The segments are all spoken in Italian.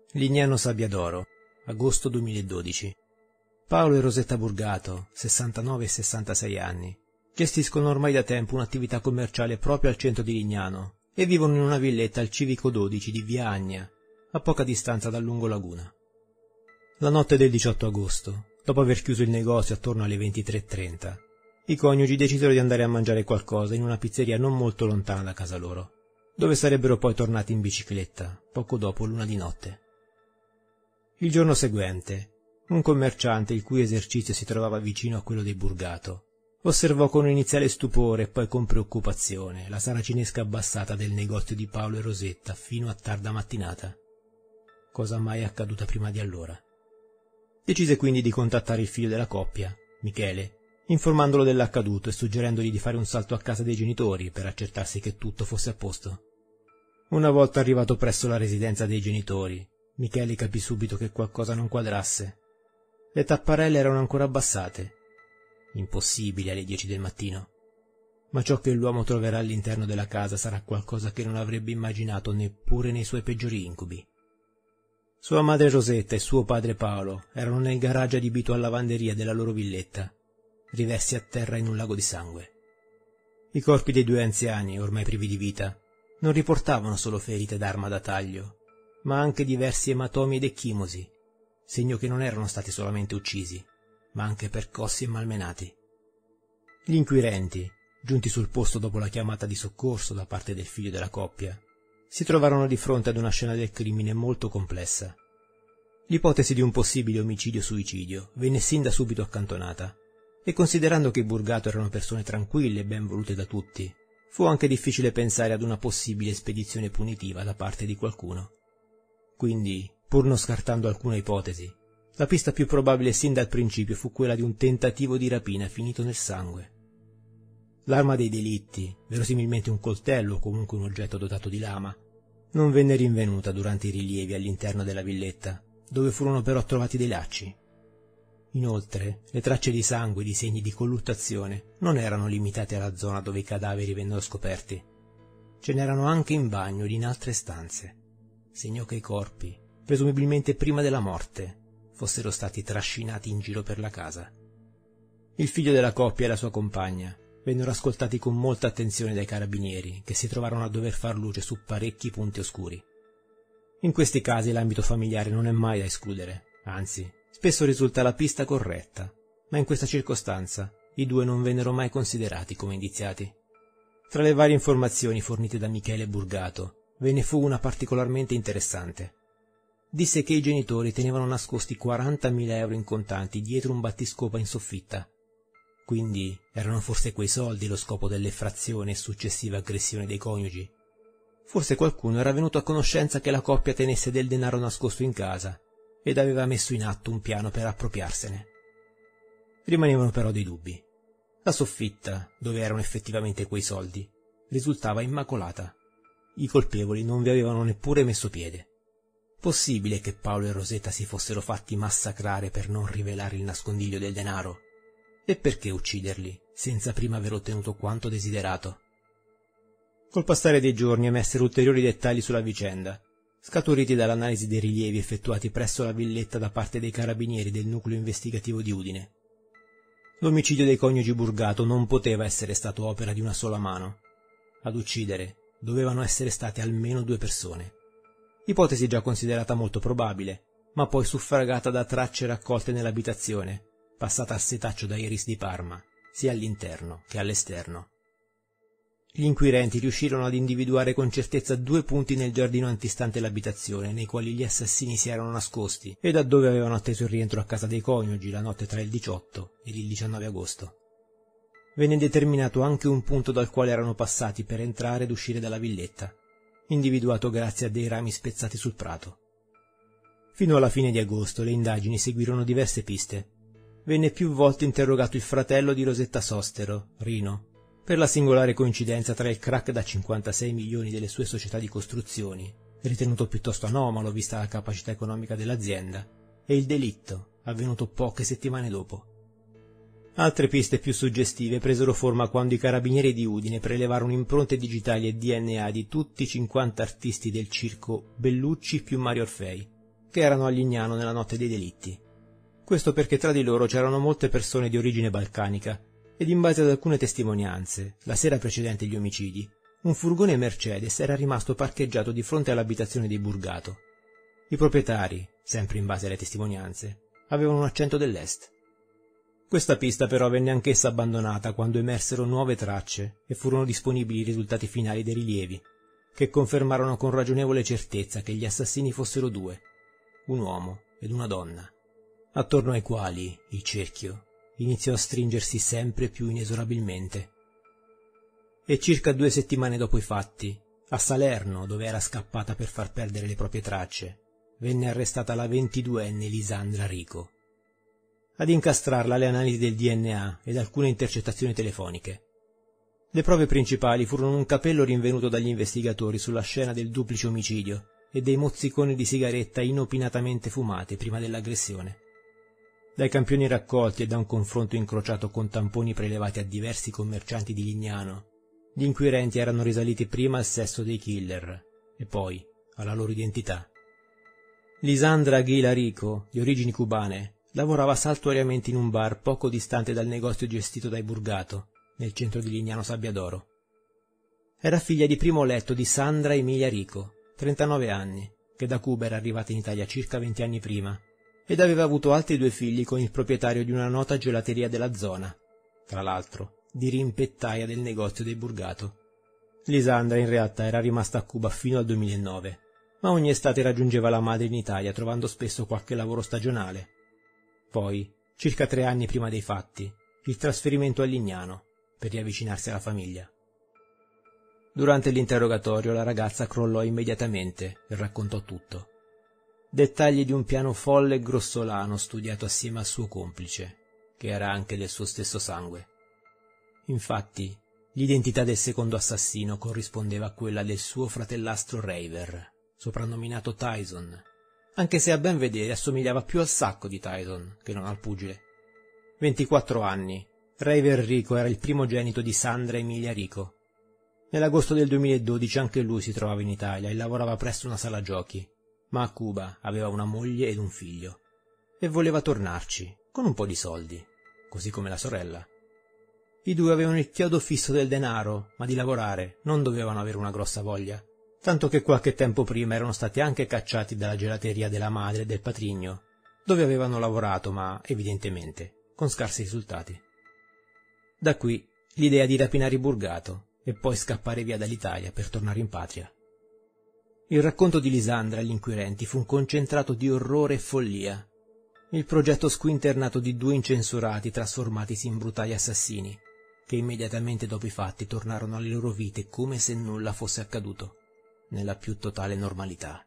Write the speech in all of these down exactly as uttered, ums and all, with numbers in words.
Lignano Sabbiadoro, agosto duemiladodici. Paolo e Rosetta Burgato, sessantanove e sessantasei anni, gestiscono ormai da tempo un'attività commerciale proprio al centro di Lignano e vivono in una villetta al civico dodici di via Agna, a poca distanza dal lungolaguna. La notte del diciotto agosto, dopo aver chiuso il negozio attorno alle ventitré e trenta, i coniugi decisero di andare a mangiare qualcosa in una pizzeria non molto lontana da casa loro, dove sarebbero poi tornati in bicicletta, poco dopo l'una di notte. Il giorno seguente, un commerciante, il cui esercizio si trovava vicino a quello dei Burgato, osservò con iniziale stupore e poi con preoccupazione la saracinesca abbassata del negozio di Paolo e Rosetta fino a tarda mattinata, cosa mai accaduta prima di allora. Decise quindi di contattare il figlio della coppia, Michele, informandolo dell'accaduto e suggerendogli di fare un salto a casa dei genitori per accertarsi che tutto fosse a posto. Una volta arrivato presso la residenza dei genitori, Michele capì subito che qualcosa non quadrasse. Le tapparelle erano ancora abbassate. Impossibile alle dieci del mattino. Ma ciò che l'uomo troverà all'interno della casa sarà qualcosa che non avrebbe immaginato neppure nei suoi peggiori incubi. Sua madre Rosetta e suo padre Paolo erano nel garage adibito a lavanderia della loro villetta, rivessi a terra in un lago di sangue. I corpi dei due anziani, ormai privi di vita, non riportavano solo ferite d'arma da taglio, ma anche diversi ematomi ed ecchimosi, segno che non erano stati solamente uccisi, ma anche percossi e malmenati. Gli inquirenti, giunti sul posto dopo la chiamata di soccorso da parte del figlio della coppia, si trovarono di fronte ad una scena del crimine molto complessa. L'ipotesi di un possibile omicidio-suicidio venne sin da subito accantonata, e considerando che i Burgato erano persone tranquille e ben volute da tutti, fu anche difficile pensare ad una possibile spedizione punitiva da parte di qualcuno. Quindi, pur non scartando alcuna ipotesi, la pista più probabile sin dal principio fu quella di un tentativo di rapina finito nel sangue. L'arma dei delitti, verosimilmente un coltello o comunque un oggetto dotato di lama, non venne rinvenuta durante i rilievi all'interno della villetta, dove furono però trovati dei lacci. Inoltre, le tracce di sangue e di segni di colluttazione non erano limitate alla zona dove i cadaveri vennero scoperti. Ce n'erano anche in bagno ed in altre stanze, segno che i corpi, presumibilmente prima della morte, fossero stati trascinati in giro per la casa. Il figlio della coppia e la sua compagna vennero ascoltati con molta attenzione dai carabinieri, che si trovarono a dover far luce su parecchi punti oscuri. In questi casi l'ambito familiare non è mai da escludere, anzi, spesso risulta la pista corretta, ma in questa circostanza i due non vennero mai considerati come indiziati. Tra le varie informazioni fornite da Michele Burgato, ve ne fu una particolarmente interessante. Disse che i genitori tenevano nascosti quarantamila euro in contanti dietro un battiscopa in soffitta. Quindi erano forse quei soldi lo scopo dell'effrazione e successiva aggressione dei coniugi. Forse qualcuno era venuto a conoscenza che la coppia tenesse del denaro nascosto in casa ed aveva messo in atto un piano per appropriarsene. Rimanevano però dei dubbi. La soffitta, dove erano effettivamente quei soldi, risultava immacolata. I colpevoli non vi avevano neppure messo piede. Possibile che Paolo e Rosetta si fossero fatti massacrare per non rivelare il nascondiglio del denaro? E perché ucciderli, senza prima aver ottenuto quanto desiderato? Col passare dei giorni emessero ulteriori dettagli sulla vicenda, scaturiti dall'analisi dei rilievi effettuati presso la villetta da parte dei carabinieri del nucleo investigativo di Udine. L'omicidio dei coniugi Burgato non poteva essere stato opera di una sola mano. Ad uccidere dovevano essere state almeno due persone. Ipotesi già considerata molto probabile, ma poi suffragata da tracce raccolte nell'abitazione, passata a setaccio da Iris di Parma, sia all'interno che all'esterno. Gli inquirenti riuscirono ad individuare con certezza due punti nel giardino antistante l'abitazione, nei quali gli assassini si erano nascosti e da dove avevano atteso il rientro a casa dei coniugi la notte tra il diciotto ed il diciannove agosto. Venne determinato anche un punto dal quale erano passati per entrare ed uscire dalla villetta, individuato grazie a dei rami spezzati sul prato. Fino alla fine di agosto le indagini seguirono diverse piste. Venne più volte interrogato il fratello di Rosetta Sostero, Rino, per la singolare coincidenza tra il crack da cinquantasei milioni delle sue società di costruzioni, ritenuto piuttosto anomalo vista la capacità economica dell'azienda, e il delitto, avvenuto poche settimane dopo. Altre piste più suggestive presero forma quando i carabinieri di Udine prelevarono impronte digitali e D N A di tutti i cinquanta artisti del circo Bellucci più Mario Orfei, che erano a Lignano nella notte dei delitti. Questo perché tra di loro c'erano molte persone di origine balcanica ed in base ad alcune testimonianze, la sera precedente gli omicidi, un furgone Mercedes era rimasto parcheggiato di fronte all'abitazione dei Burgato. I proprietari, sempre in base alle testimonianze, avevano un accento dell'est. Questa pista però venne anch'essa abbandonata quando emersero nuove tracce e furono disponibili i risultati finali dei rilievi, che confermarono con ragionevole certezza che gli assassini fossero due, un uomo ed una donna, attorno ai quali il cerchio iniziò a stringersi sempre più inesorabilmente. E circa due settimane dopo i fatti, a Salerno, dove era scappata per far perdere le proprie tracce, venne arrestata la ventiduenne Lisandra Rico. Ad incastrarla le analisi del D N A ed alcune intercettazioni telefoniche. Le prove principali furono un capello rinvenuto dagli investigatori sulla scena del duplice omicidio e dei mozziconi di sigaretta inopinatamente fumate prima dell'aggressione. Dai campioni raccolti e da un confronto incrociato con tamponi prelevati a diversi commercianti di Lignano, gli inquirenti erano risaliti prima al sesso dei killer e poi alla loro identità. Lisandra Aguila Rico, di origini cubane, lavorava saltuariamente in un bar poco distante dal negozio gestito dai Burgato, nel centro di Lignano Sabbiadoro. Era figlia di primo letto di Sandra Emilia Rico, trentanove anni, che da Cuba era arrivata in Italia circa venti anni prima, ed aveva avuto altri due figli con il proprietario di una nota gelateria della zona, tra l'altro di rimpettaia del negozio dei Burgato. Lisandra in realtà era rimasta a Cuba fino al duemilanove, ma ogni estate raggiungeva la madre in Italia trovando spesso qualche lavoro stagionale. Poi, circa tre anni prima dei fatti, il trasferimento a Lignano, per riavvicinarsi alla famiglia. Durante l'interrogatorio la ragazza crollò immediatamente e raccontò tutto. Dettagli di un piano folle e grossolano studiato assieme al suo complice, che era anche del suo stesso sangue. Infatti, l'identità del secondo assassino corrispondeva a quella del suo fratellastro Raver, soprannominato Tyson, anche se a ben vedere assomigliava più al sacco di Tyson che non al pugile. ventiquattro anni, Raver Rico era il primogenito di Sandra Emilia Rico. Nell'agosto del duemiladodici anche lui si trovava in Italia e lavorava presso una sala giochi, ma a Cuba aveva una moglie ed un figlio, e voleva tornarci, con un po' di soldi, così come la sorella. I due avevano il chiodo fisso del denaro, ma di lavorare non dovevano avere una grossa voglia, tanto che qualche tempo prima erano stati anche cacciati dalla gelateria della madre e del patrigno, dove avevano lavorato, ma, evidentemente, con scarsi risultati. Da qui l'idea di rapinare i Burgato e poi scappare via dall'Italia per tornare in patria. Il racconto di Lisandra agli inquirenti fu un concentrato di orrore e follia, il progetto squinternato di due incensurati trasformatisi in brutali assassini, che immediatamente dopo i fatti tornarono alle loro vite come se nulla fosse accaduto, nella più totale normalità.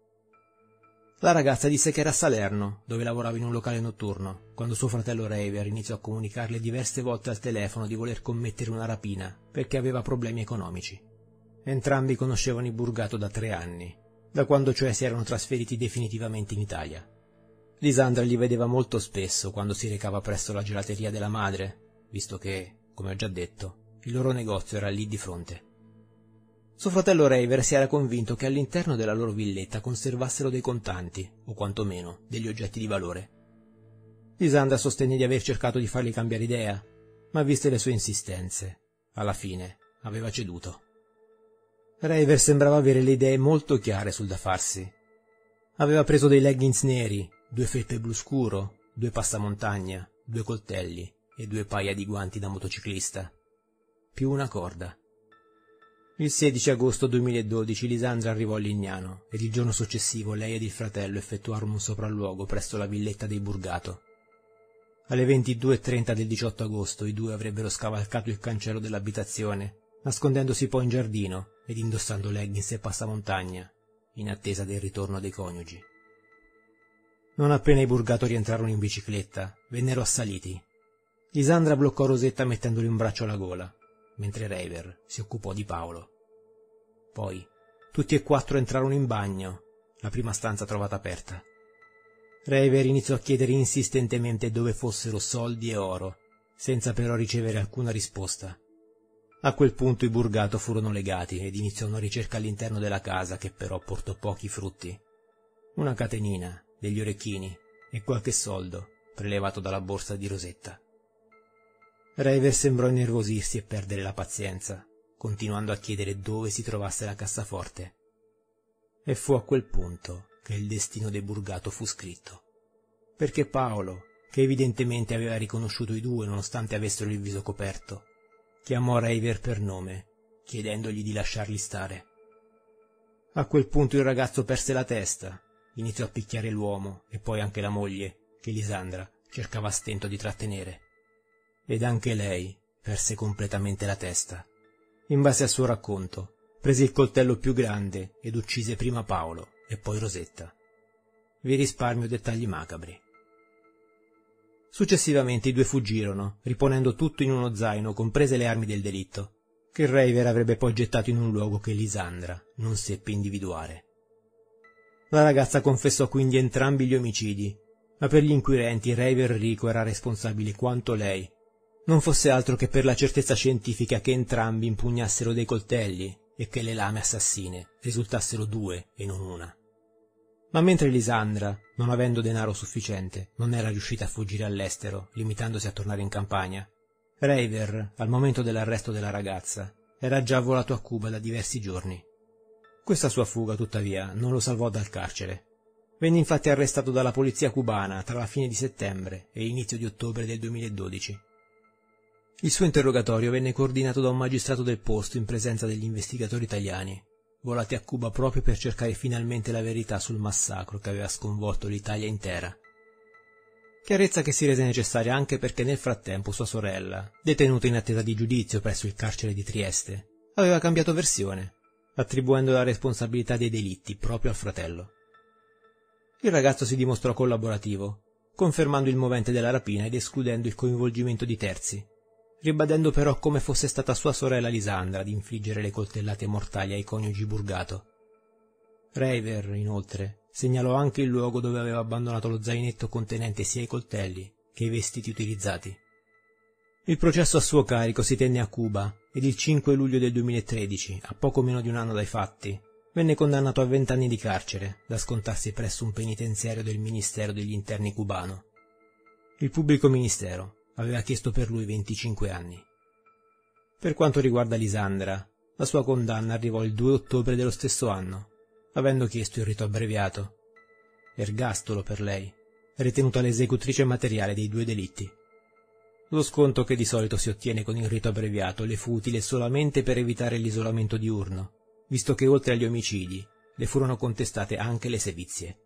La ragazza disse che era a Salerno, dove lavorava in un locale notturno, quando suo fratello Raver iniziò a comunicarle diverse volte al telefono di voler commettere una rapina perché aveva problemi economici. Entrambi conoscevano i Burgato da tre anni, da quando cioè si erano trasferiti definitivamente in Italia. Lisandra li vedeva molto spesso quando si recava presso la gelateria della madre, visto che, come ho già detto, il loro negozio era lì di fronte. Suo fratello Raver si era convinto che all'interno della loro villetta conservassero dei contanti, o quantomeno degli oggetti di valore. Lisandra sostenne di aver cercato di fargli cambiare idea, ma viste le sue insistenze, alla fine aveva ceduto. Raver sembrava avere le idee molto chiare sul da farsi. Aveva preso dei leggings neri, due felpe blu scuro, due passamontagna, due coltelli e due paia di guanti da motociclista, più una corda. Il sedici agosto duemiladodici Lisandra arrivò a Lignano ed il giorno successivo lei ed il fratello effettuarono un sopralluogo presso la villetta dei Burgato. Alle ventidue e trenta del diciotto agosto i due avrebbero scavalcato il cancello dell'abitazione, nascondendosi poi in giardino ed indossando leggings e passamontagna, in attesa del ritorno dei coniugi. Non appena i Burgato rientrarono in bicicletta, vennero assaliti. Lisandra bloccò Rosetta mettendole un braccio alla gola, mentre Raver si occupò di Paolo. Poi tutti e quattro entrarono in bagno, la prima stanza trovata aperta. Raver iniziò a chiedere insistentemente dove fossero soldi e oro, senza però ricevere alcuna risposta. A quel punto i Burgato furono legati ed iniziò una ricerca all'interno della casa che però portò pochi frutti. Una catenina degli orecchini e qualche soldo prelevato dalla borsa di Rosetta. Rayver sembrò innervosirsi e perdere la pazienza, continuando a chiedere dove si trovasse la cassaforte. E fu a quel punto che il destino de Burgato fu scritto, perché Paolo, che evidentemente aveva riconosciuto i due nonostante avessero il viso coperto, chiamò Rayver per nome, chiedendogli di lasciarli stare. A quel punto il ragazzo perse la testa, iniziò a picchiare l'uomo e poi anche la moglie, che Lisandra cercava a stento di trattenere. Ed anche lei perse completamente la testa. In base al suo racconto, prese il coltello più grande ed uccise prima Paolo e poi Rosetta. Vi risparmio dettagli macabri. Successivamente i due fuggirono, riponendo tutto in uno zaino, comprese le armi del delitto, che Rayver avrebbe poi gettato in un luogo che Lisandra non seppe individuare. La ragazza confessò quindi entrambi gli omicidi, ma per gli inquirenti Rayver Rico era responsabile quanto lei, non fosse altro che per la certezza scientifica che entrambi impugnassero dei coltelli e che le lame assassine risultassero due e non una. Ma mentre Lisandra, non avendo denaro sufficiente, non era riuscita a fuggire all'estero, limitandosi a tornare in campagna, Rayver, al momento dell'arresto della ragazza, era già volato a Cuba da diversi giorni. Questa sua fuga, tuttavia, non lo salvò dal carcere. Venne infatti arrestato dalla polizia cubana tra la fine di settembre e l'inizio di ottobre del duemiladodici. Il suo interrogatorio venne coordinato da un magistrato del posto in presenza degli investigatori italiani, volati a Cuba proprio per cercare finalmente la verità sul massacro che aveva sconvolto l'Italia intera. Chiarezza che si rese necessaria anche perché nel frattempo sua sorella, detenuta in attesa di giudizio presso il carcere di Trieste, aveva cambiato versione, attribuendo la responsabilità dei delitti proprio al fratello. Il ragazzo si dimostrò collaborativo, confermando il movente della rapina ed escludendo il coinvolgimento di terzi, ribadendo però come fosse stata sua sorella Lisandra ad infliggere le coltellate mortali ai coniugi Burgato. Rayver, inoltre, segnalò anche il luogo dove aveva abbandonato lo zainetto contenente sia i coltelli che i vestiti utilizzati. Il processo a suo carico si tenne a Cuba ed il cinque luglio del duemilatredici, a poco meno di un anno dai fatti, venne condannato a vent'anni di carcere da scontarsi presso un penitenziario del Ministero degli Interni cubano. Il pubblico ministero aveva chiesto per lui venticinque anni. Per quanto riguarda Lisandra, la sua condanna arrivò il due ottobre dello stesso anno, avendo chiesto il rito abbreviato, ergastolo per lei, ritenuta l'esecutrice materiale dei due delitti. Lo sconto che di solito si ottiene con il rito abbreviato le fu utile solamente per evitare l'isolamento diurno, visto che oltre agli omicidi le furono contestate anche le sevizie.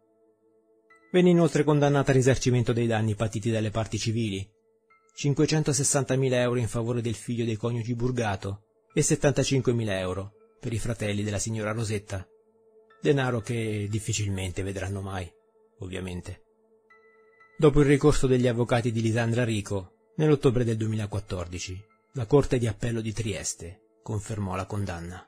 Venne inoltre condannata a risarcimento dei danni patiti dalle parti civili, cinquecentosessantamila euro in favore del figlio dei coniugi Burgato e settantacinquemila euro per i fratelli della signora Rosetta, denaro che difficilmente vedranno mai, ovviamente. Dopo il ricorso degli avvocati di Lisandra Rico, nell'ottobre del duemilaquattordici, la Corte di Appello di Trieste confermò la condanna.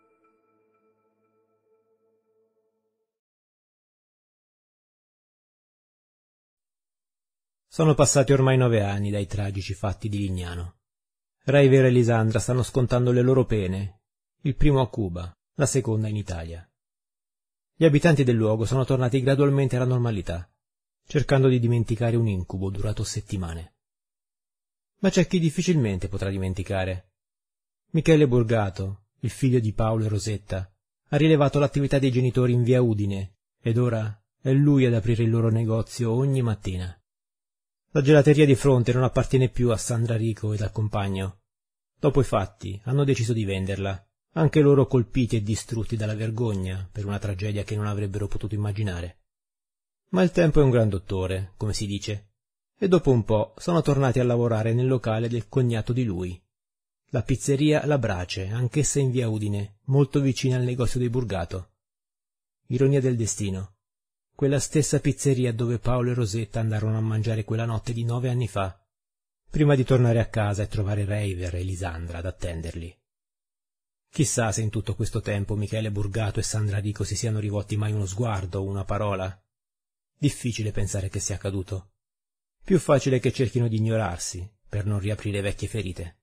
Sono passati ormai nove anni dai tragici fatti di Lignano. Rayver e Lisandra stanno scontando le loro pene, il primo a Cuba, la seconda in Italia. Gli abitanti del luogo sono tornati gradualmente alla normalità, cercando di dimenticare un incubo durato settimane. Ma c'è chi difficilmente potrà dimenticare. Michele Burgato, il figlio di Paolo e Rosetta, ha rilevato l'attività dei genitori in via Udine ed ora è lui ad aprire il loro negozio ogni mattina. La gelateria di fronte non appartiene più a Sandra Rico ed al compagno. Dopo i fatti hanno deciso di venderla, anche loro colpiti e distrutti dalla vergogna per una tragedia che non avrebbero potuto immaginare. Ma il tempo è un gran dottore, come si dice, e dopo un po' sono tornati a lavorare nel locale del cognato di lui, la pizzeria La Brace, anch'essa in via Udine, molto vicina al negozio dei Burgato. Ironia del destino. Quella stessa pizzeria dove Paolo e Rosetta andarono a mangiare quella notte di nove anni fa, prima di tornare a casa e trovare Rayver e Lisandra ad attenderli. Chissà se in tutto questo tempo Michele Burgato e Sandra Rico si siano rivolti mai uno sguardo o una parola. Difficile pensare che sia accaduto. Più facile che cerchino di ignorarsi per non riaprire vecchie ferite.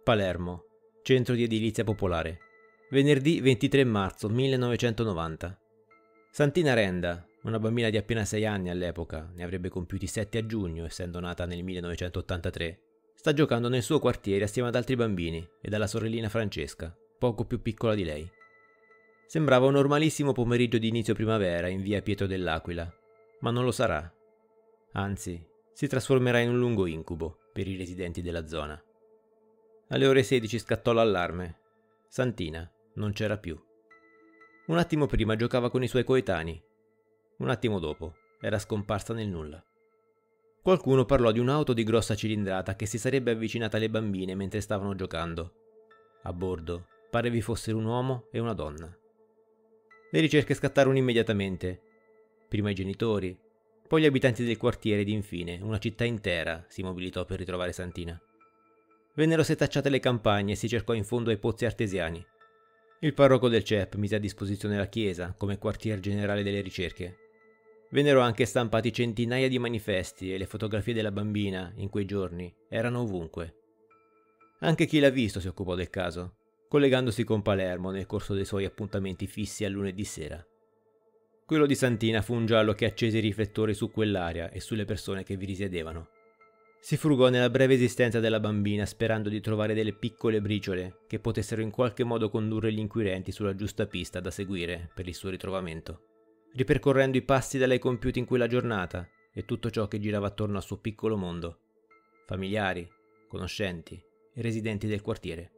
Palermo, centro di edilizia popolare. Venerdì ventitré marzo millenovecentonovanta. Santina Renda, una bambina di appena sei anni all'epoca, ne avrebbe compiuti sette a giugno, essendo nata nel millenovecentottantatré, sta giocando nel suo quartiere assieme ad altri bambini e alla sorellina Francesca, poco più piccola di lei. Sembrava un normalissimo pomeriggio di inizio primavera in via Pietro dell'Aquila, ma non lo sarà. Anzi, si trasformerà in un lungo incubo per i residenti della zona. Alle ore sedici scattò l'allarme. Santina non c'era più. Un attimo prima giocava con i suoi coetanei. Un attimo dopo era scomparsa nel nulla. Qualcuno parlò di un'auto di grossa cilindrata che si sarebbe avvicinata alle bambine mentre stavano giocando. A bordo pare vi fossero un uomo e una donna. Le ricerche scattarono immediatamente. Prima i genitori, poi gli abitanti del quartiere ed infine una città intera si mobilitò per ritrovare Santina. Vennero setacciate le campagne e si cercò in fondo ai pozzi artesiani. Il parroco del C E P mise a disposizione la chiesa come quartier generale delle ricerche. Vennero anche stampati centinaia di manifesti e le fotografie della bambina, in quei giorni, erano ovunque. Anche chi l'ha visto si occupò del caso, collegandosi con Palermo nel corso dei suoi appuntamenti fissi al lunedì sera. Quello di Santina fu un giallo che accese i riflettori su quell'area e sulle persone che vi risiedevano. Si frugò nella breve esistenza della bambina sperando di trovare delle piccole briciole che potessero in qualche modo condurre gli inquirenti sulla giusta pista da seguire per il suo ritrovamento, ripercorrendo i passi da lei compiuti in quella giornata e tutto ciò che girava attorno al suo piccolo mondo, familiari, conoscenti e residenti del quartiere.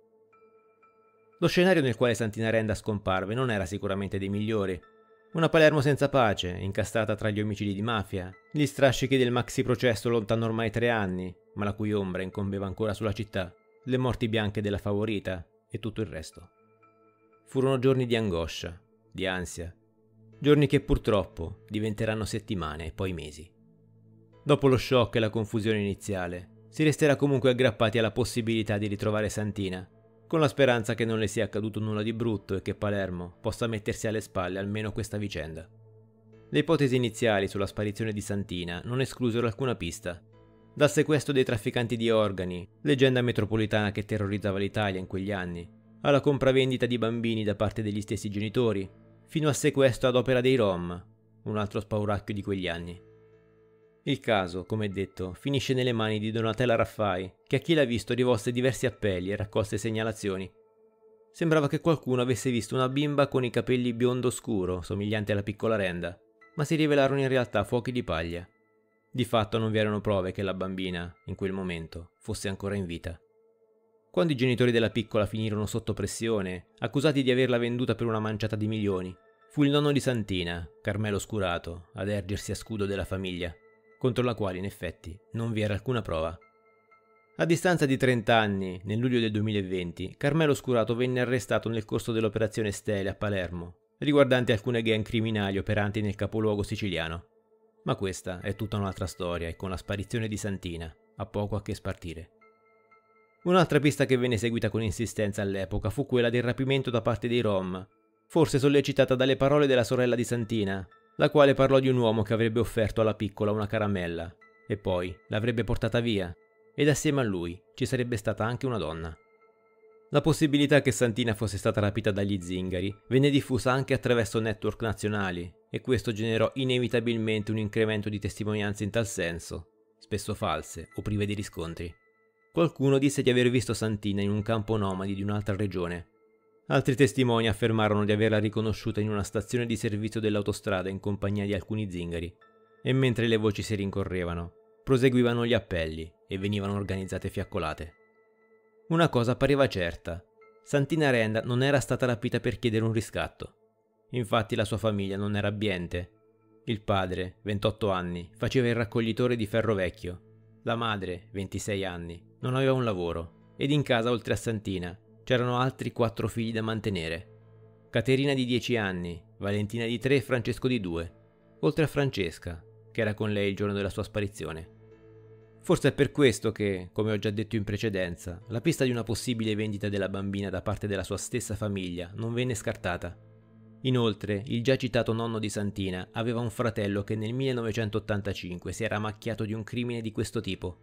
Lo scenario nel quale Santina Renda scomparve non era sicuramente dei migliori. Una Palermo senza pace, incastrata tra gli omicidi di mafia, gli strascichi del maxi processo lontano ormai tre anni, ma la cui ombra incombeva ancora sulla città, le morti bianche della favorita e tutto il resto. Furono giorni di angoscia, di ansia, giorni che purtroppo diventeranno settimane e poi mesi. Dopo lo shock e la confusione iniziale, si resterà comunque aggrappati alla possibilità di ritrovare Santina, con la speranza che non le sia accaduto nulla di brutto e che Palermo possa mettersi alle spalle almeno questa vicenda. Le ipotesi iniziali sulla sparizione di Santina non esclusero alcuna pista. Dal sequestro dei trafficanti di organi, leggenda metropolitana che terrorizzava l'Italia in quegli anni, alla compravendita di bambini da parte degli stessi genitori, fino al sequestro ad opera dei Rom, un altro spauracchio di quegli anni. Il caso, come detto, finisce nelle mani di Donatella Raffai, che a chi l'ha visto rivolse diversi appelli e raccolse segnalazioni. Sembrava che qualcuno avesse visto una bimba con i capelli biondo scuro, somigliante alla piccola Renda, ma si rivelarono in realtà fuochi di paglia. Di fatto non vi erano prove che la bambina, in quel momento, fosse ancora in vita. Quando i genitori della piccola finirono sotto pressione, accusati di averla venduta per una manciata di milioni, fu il nonno di Santina, Carmelo Scurato, ad ergersi a scudo della famiglia, contro la quale in effetti non vi era alcuna prova. A distanza di trenta anni, nel luglio del duemilaventi, Carmelo Scurato venne arrestato nel corso dell'operazione Stele a Palermo, riguardante alcune gang criminali operanti nel capoluogo siciliano. Ma questa è tutta un'altra storia e con la sparizione di Santina ha poco a che spartire. Un'altra pista che venne seguita con insistenza all'epoca fu quella del rapimento da parte dei Rom, forse sollecitata dalle parole della sorella di Santina, la quale parlò di un uomo che avrebbe offerto alla piccola una caramella e poi l'avrebbe portata via, ed assieme a lui ci sarebbe stata anche una donna. La possibilità che Santina fosse stata rapita dagli zingari venne diffusa anche attraverso network nazionali e questo generò inevitabilmente un incremento di testimonianze in tal senso, spesso false o prive di riscontri. Qualcuno disse di aver visto Santina in un campo nomadi di un'altra regione. Altri testimoni affermarono di averla riconosciuta in una stazione di servizio dell'autostrada in compagnia di alcuni zingari, e mentre le voci si rincorrevano, proseguivano gli appelli e venivano organizzate fiaccolate. Una cosa pareva certa: Santina Renda non era stata rapita per chiedere un riscatto. Infatti la sua famiglia non era abbiente. Il padre, ventotto anni, faceva il raccoglitore di ferro vecchio. La madre, ventisei anni, non aveva un lavoro, ed in casa oltre a Santina c'erano altri quattro figli da mantenere. Caterina di dieci anni, Valentina di tre e Francesco di due, oltre a Francesca, che era con lei il giorno della sua sparizione. Forse è per questo che, come ho già detto in precedenza, la pista di una possibile vendita della bambina da parte della sua stessa famiglia non venne scartata. Inoltre, il già citato nonno di Santina aveva un fratello che nel millenovecentottantacinque si era macchiato di un crimine di questo tipo.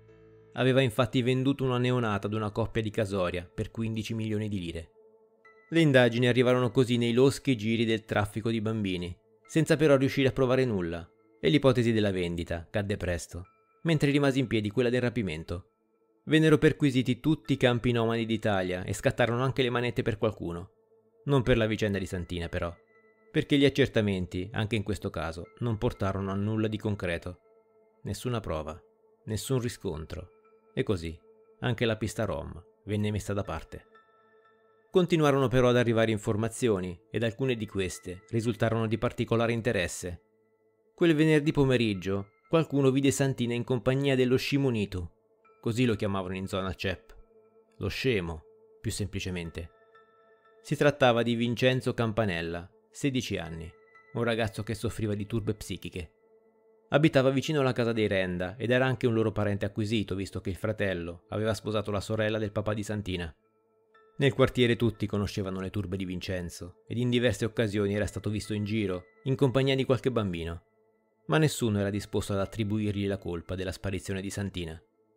Aveva infatti venduto una neonata ad una coppia di Casoria per quindici milioni di lire. Le indagini arrivarono così nei loschi giri del traffico di bambini, senza però riuscire a provare nulla, e l'ipotesi della vendita cadde presto, mentre rimase in piedi quella del rapimento. Vennero perquisiti tutti i campi nomadi d'Italia e scattarono anche le manette per qualcuno. Non per la vicenda di Santina però, perché gli accertamenti, anche in questo caso, non portarono a nulla di concreto. Nessuna prova, nessun riscontro. E così, anche la pista Rom venne messa da parte. Continuarono però ad arrivare informazioni, ed alcune di queste risultarono di particolare interesse. Quel venerdì pomeriggio, qualcuno vide Santina in compagnia dello scimunito, così lo chiamavano in zona C E P, lo scemo, più semplicemente. Si trattava di Vincenzo Campanella, sedici anni, un ragazzo che soffriva di turbe psichiche. Abitava vicino alla casa dei Renda ed era anche un loro parente acquisito, visto che il fratello aveva sposato la sorella del papà di Santina. Nel quartiere tutti conoscevano le turbe di Vincenzo ed in diverse occasioni era stato visto in giro, in compagnia di qualche bambino, ma nessuno era disposto ad attribuirgli la colpa della sparizione di Santina.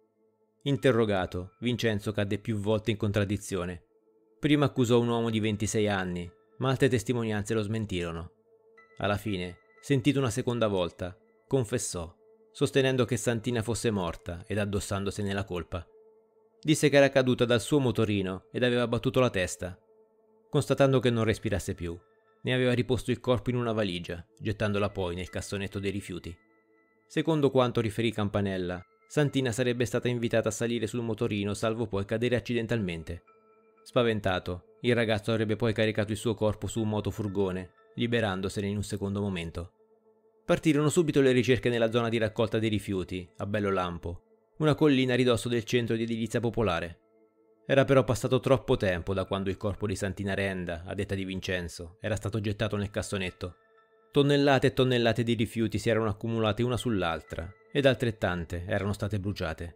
Interrogato, Vincenzo cadde più volte in contraddizione. Prima accusò un uomo di ventisei anni, ma altre testimonianze lo smentirono. Alla fine, sentito una seconda volta, confessò, sostenendo che Santina fosse morta ed addossandosene la colpa. Disse che era caduta dal suo motorino ed aveva battuto la testa. Constatando che non respirasse più, ne aveva riposto il corpo in una valigia, gettandola poi nel cassonetto dei rifiuti. Secondo quanto riferì Campanella, Santina sarebbe stata invitata a salire sul motorino salvo poi cadere accidentalmente. Spaventato, il ragazzo avrebbe poi caricato il suo corpo su un motofurgone, liberandosene in un secondo momento. Partirono subito le ricerche nella zona di raccolta dei rifiuti, a Bello Lampo, una collina a ridosso del centro di edilizia popolare. Era però passato troppo tempo da quando il corpo di Santina Renda, a detta di Vincenzo, era stato gettato nel cassonetto. Tonnellate e tonnellate di rifiuti si erano accumulate una sull'altra, ed altrettante erano state bruciate.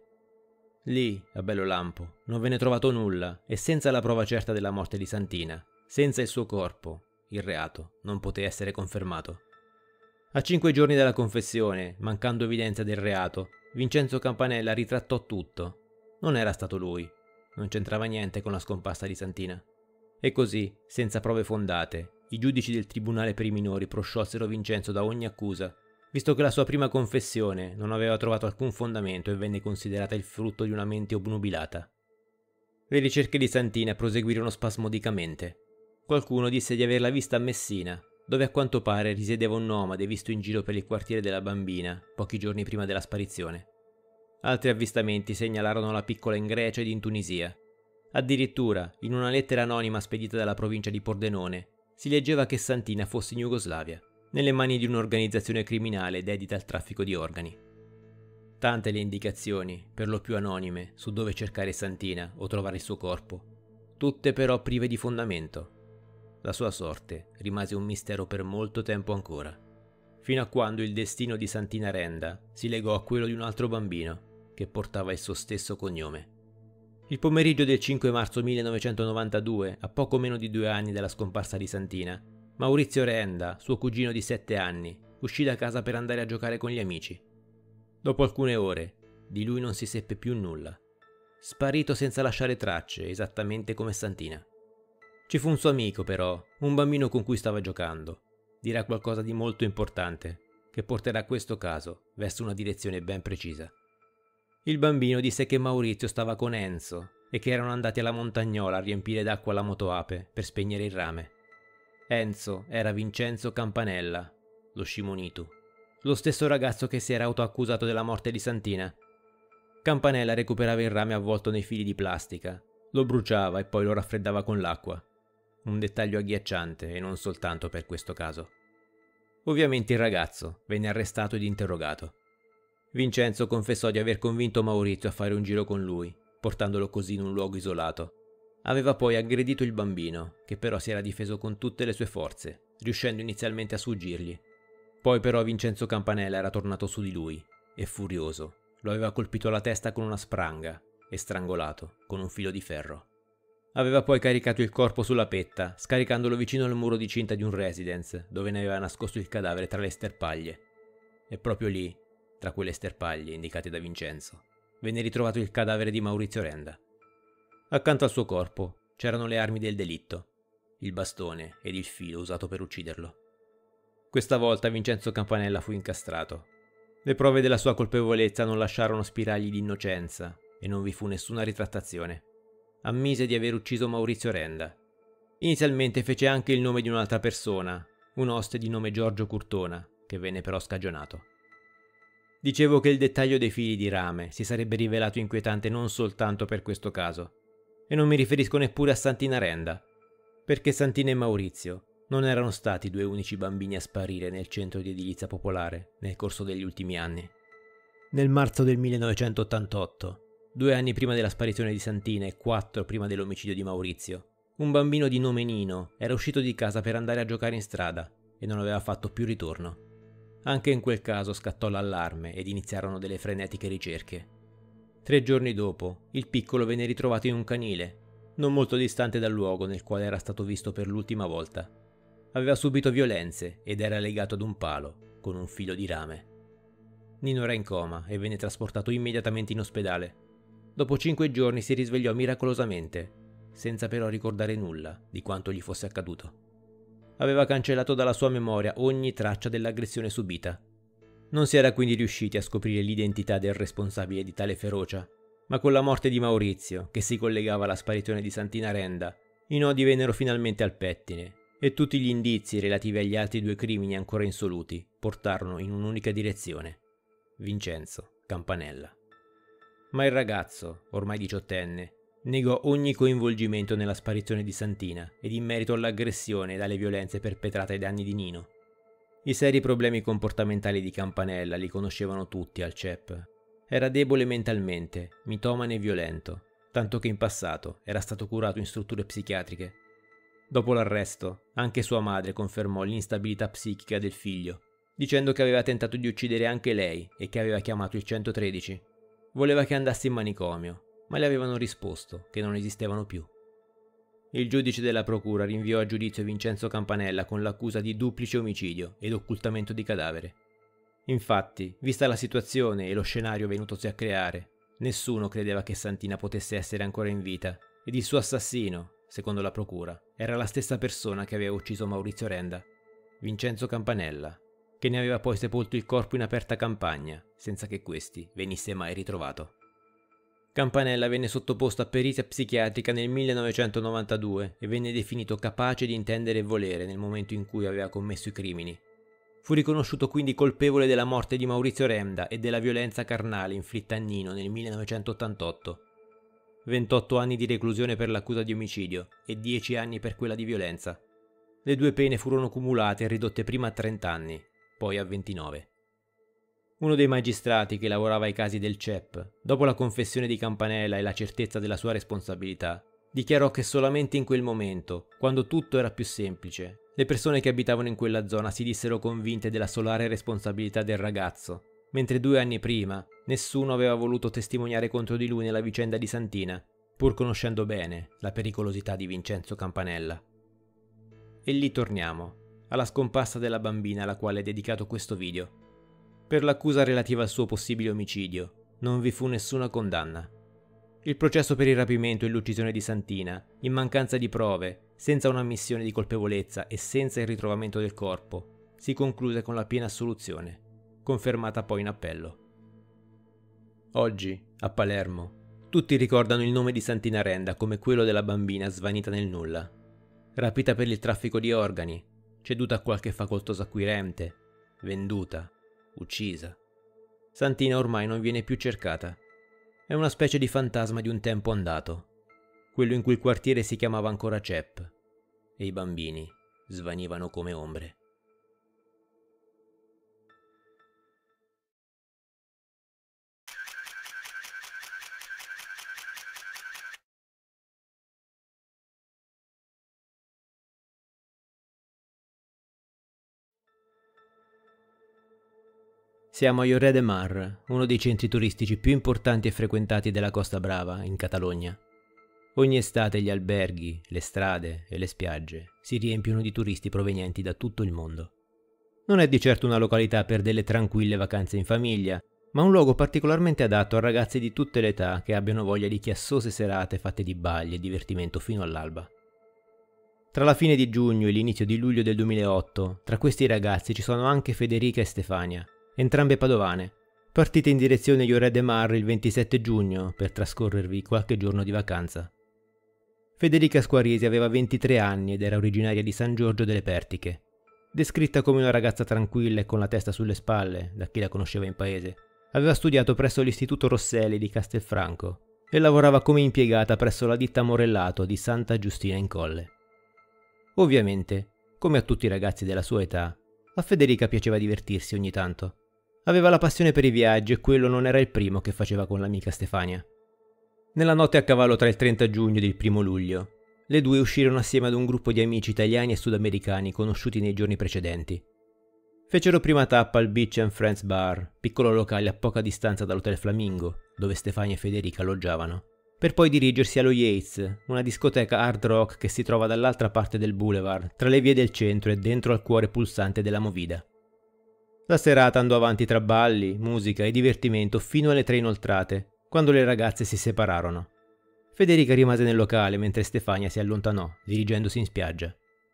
Lì, a Bello Lampo, non venne trovato nulla e senza la prova certa della morte di Santina, senza il suo corpo, il reato non poté essere confermato. A cinque giorni dalla confessione, mancando evidenza del reato, Vincenzo Campanella ritrattò tutto. Non era stato lui, non c'entrava niente con la scomparsa di Santina. E così, senza prove fondate, i giudici del Tribunale per i minori prosciolsero Vincenzo da ogni accusa, visto che la sua prima confessione non aveva trovato alcun fondamento e venne considerata il frutto di una mente obnubilata. Le ricerche di Santina proseguirono spasmodicamente. Qualcuno disse di averla vista a Messina, dove a quanto pare risiedeva un nomade visto in giro per il quartiere della Bambina, pochi giorni prima della sparizione. Altri avvistamenti segnalarono la piccola in Grecia ed in Tunisia. Addirittura, in una lettera anonima spedita dalla provincia di Pordenone, si leggeva che Santina fosse in Jugoslavia, nelle mani di un'organizzazione criminale dedita al traffico di organi. Tante le indicazioni, per lo più anonime, su dove cercare Santina o trovare il suo corpo, tutte però prive di fondamento. La sua sorte rimase un mistero per molto tempo ancora, fino a quando il destino di Santina Renda si legò a quello di un altro bambino che portava il suo stesso cognome. Il pomeriggio del cinque marzo millenovecentonovantadue, a poco meno di due anni dalla scomparsa di Santina, Maurizio Renda, suo cugino di sette anni, uscì da casa per andare a giocare con gli amici. Dopo alcune ore, di lui non si seppe più nulla. Sparito senza lasciare tracce, esattamente come Santina. Ci fu un suo amico, però, un bambino con cui stava giocando. Dirà qualcosa di molto importante, che porterà questo caso verso una direzione ben precisa. Il bambino disse che Maurizio stava con Enzo e che erano andati alla Montagnola a riempire d'acqua la motoape per spegnere il rame. Enzo era Vincenzo Campanella, lo scimunito, lo stesso ragazzo che si era autoaccusato della morte di Santina. Campanella recuperava il rame avvolto nei fili di plastica, lo bruciava e poi lo raffreddava con l'acqua. Un dettaglio agghiacciante e non soltanto per questo caso. Ovviamente il ragazzo venne arrestato ed interrogato. Vincenzo confessò di aver convinto Maurizio a fare un giro con lui, portandolo così in un luogo isolato. Aveva poi aggredito il bambino, che però si era difeso con tutte le sue forze, riuscendo inizialmente a sfuggirgli. Poi però Vincenzo Campanella era tornato su di lui, e furioso, lo aveva colpito alla testa con una spranga e strangolato con un filo di ferro. Aveva poi caricato il corpo sulla petta, scaricandolo vicino al muro di cinta di un residence, dove ne aveva nascosto il cadavere tra le sterpaglie. E proprio lì, tra quelle sterpaglie indicate da Vincenzo, venne ritrovato il cadavere di Maurizio Renda. Accanto al suo corpo c'erano le armi del delitto, il bastone ed il filo usato per ucciderlo. Questa volta Vincenzo Campanella fu incastrato. Le prove della sua colpevolezza non lasciarono spiragli di innocenza e non vi fu nessuna ritrattazione. Ammise di aver ucciso Maurizio Renda. Inizialmente fece anche il nome di un'altra persona, un oste di nome Giorgio Curtona, che venne però scagionato. Dicevo che il dettaglio dei fili di rame si sarebbe rivelato inquietante non soltanto per questo caso, e non mi riferisco neppure a Santina Renda, perché Santina e Maurizio non erano stati i due unici bambini a sparire nel centro di edilizia popolare nel corso degli ultimi anni. Nel marzo del millenovecentottantotto, due anni prima della sparizione di Santina e quattro prima dell'omicidio di Maurizio, un bambino di nome Nino era uscito di casa per andare a giocare in strada e non aveva fatto più ritorno. Anche in quel caso scattò l'allarme ed iniziarono delle frenetiche ricerche. Tre giorni dopo, il piccolo venne ritrovato in un canile, non molto distante dal luogo nel quale era stato visto per l'ultima volta. Aveva subito violenze ed era legato ad un palo, con un filo di rame. Nino era in coma e venne trasportato immediatamente in ospedale. Dopo cinque giorni si risvegliò miracolosamente, senza però ricordare nulla di quanto gli fosse accaduto. Aveva cancellato dalla sua memoria ogni traccia dell'aggressione subita. Non si era quindi riusciti a scoprire l'identità del responsabile di tale ferocia, ma con la morte di Maurizio, che si collegava alla sparizione di Santina Renda, i nodi vennero finalmente al pettine e tutti gli indizi relativi agli altri due crimini ancora insoluti portarono in un'unica direzione: Vincenzo Campanella. Ma il ragazzo, ormai diciottenne, negò ogni coinvolgimento nella sparizione di Santina ed in merito all'aggressione ed alle violenze perpetrate ai danni di Nino. I seri problemi comportamentali di Campanella li conoscevano tutti al C E P. Era debole mentalmente, mitomane e violento, tanto che in passato era stato curato in strutture psichiatriche. Dopo l'arresto, anche sua madre confermò l'instabilità psichica del figlio, dicendo che aveva tentato di uccidere anche lei e che aveva chiamato il centotredici. Voleva che andassi in manicomio, ma le avevano risposto che non esistevano più. Il giudice della procura rinviò a giudizio Vincenzo Campanella con l'accusa di duplice omicidio ed occultamento di cadavere. Infatti, vista la situazione e lo scenario venutosi a creare, nessuno credeva che Santina potesse essere ancora in vita ed il suo assassino, secondo la procura, era la stessa persona che aveva ucciso Maurizio Renda, Vincenzo Campanella, che ne aveva poi sepolto il corpo in aperta campagna, senza che questi venisse mai ritrovato. Campanella venne sottoposto a perizia psichiatrica nel millenovecentonovantadue e venne definito capace di intendere e volere nel momento in cui aveva commesso i crimini. Fu riconosciuto quindi colpevole della morte di Maurizio Renda e della violenza carnale inflitta a Nino nel millenovecentottantotto. ventotto anni di reclusione per l'accusa di omicidio e dieci anni per quella di violenza. Le due pene furono cumulate e ridotte prima a trenta anni, poi a ventinove. Uno dei magistrati che lavorava ai casi del C E P, dopo la confessione di Campanella e la certezza della sua responsabilità, dichiarò che solamente in quel momento, quando tutto era più semplice, le persone che abitavano in quella zona si dissero convinte della solare responsabilità del ragazzo, mentre due anni prima nessuno aveva voluto testimoniare contro di lui nella vicenda di Santina, pur conoscendo bene la pericolosità di Vincenzo Campanella. E lì torniamo, alla scomparsa della bambina alla quale è dedicato questo video. Per l'accusa relativa al suo possibile omicidio non vi fu nessuna condanna. Il processo per il rapimento e l'uccisione di Santina, in mancanza di prove, senza un'ammissione di colpevolezza e senza il ritrovamento del corpo, si concluse con la piena assoluzione, confermata poi in appello. Oggi, a Palermo, tutti ricordano il nome di Santina Renda come quello della bambina svanita nel nulla, rapita per il traffico di organi, ceduta a qualche facoltoso acquirente, venduta, uccisa. Santina ormai non viene più cercata. È una specie di fantasma di un tempo andato, quello in cui il quartiere si chiamava ancora C E P e i bambini svanivano come ombre. Siamo a Lloret de Mar, uno dei centri turistici più importanti e frequentati della Costa Brava, in Catalogna. Ogni estate gli alberghi, le strade e le spiagge si riempiono di turisti provenienti da tutto il mondo. Non è di certo una località per delle tranquille vacanze in famiglia, ma un luogo particolarmente adatto a ragazzi di tutte le età che abbiano voglia di chiassose serate fatte di balli e divertimento fino all'alba. Tra la fine di giugno e l'inizio di luglio del duemilaotto, tra questi ragazzi ci sono anche Federica e Stefania, entrambe padovane, partite in direzione Lloret de Mar il ventisette giugno per trascorrervi qualche giorno di vacanza. Federica Squarisi aveva ventitré anni ed era originaria di San Giorgio delle Pertiche, descritta come una ragazza tranquilla e con la testa sulle spalle, da chi la conosceva in paese. Aveva studiato presso l'Istituto Rosselli di Castelfranco e lavorava come impiegata presso la ditta Morellato di Santa Giustina in Colle. Ovviamente, come a tutti i ragazzi della sua età, a Federica piaceva divertirsi ogni tanto. Aveva la passione per i viaggi e quello non era il primo che faceva con l'amica Stefania. Nella notte a cavallo tra il trenta giugno ed il primo luglio, le due uscirono assieme ad un gruppo di amici italiani e sudamericani conosciuti nei giorni precedenti. Fecero prima tappa al Beach and Friends Bar, piccolo locale a poca distanza dall'Hotel Flamingo, dove Stefania e Federica alloggiavano, per poi dirigersi allo Yates, una discoteca hard rock che si trova dall'altra parte del boulevard, tra le vie del centro e dentro al cuore pulsante della Movida. La serata andò avanti tra balli, musica e divertimento fino alle tre inoltrate, quando le ragazze si separarono. Federica rimase nel locale mentre Stefania si allontanò, dirigendosi in spiaggia.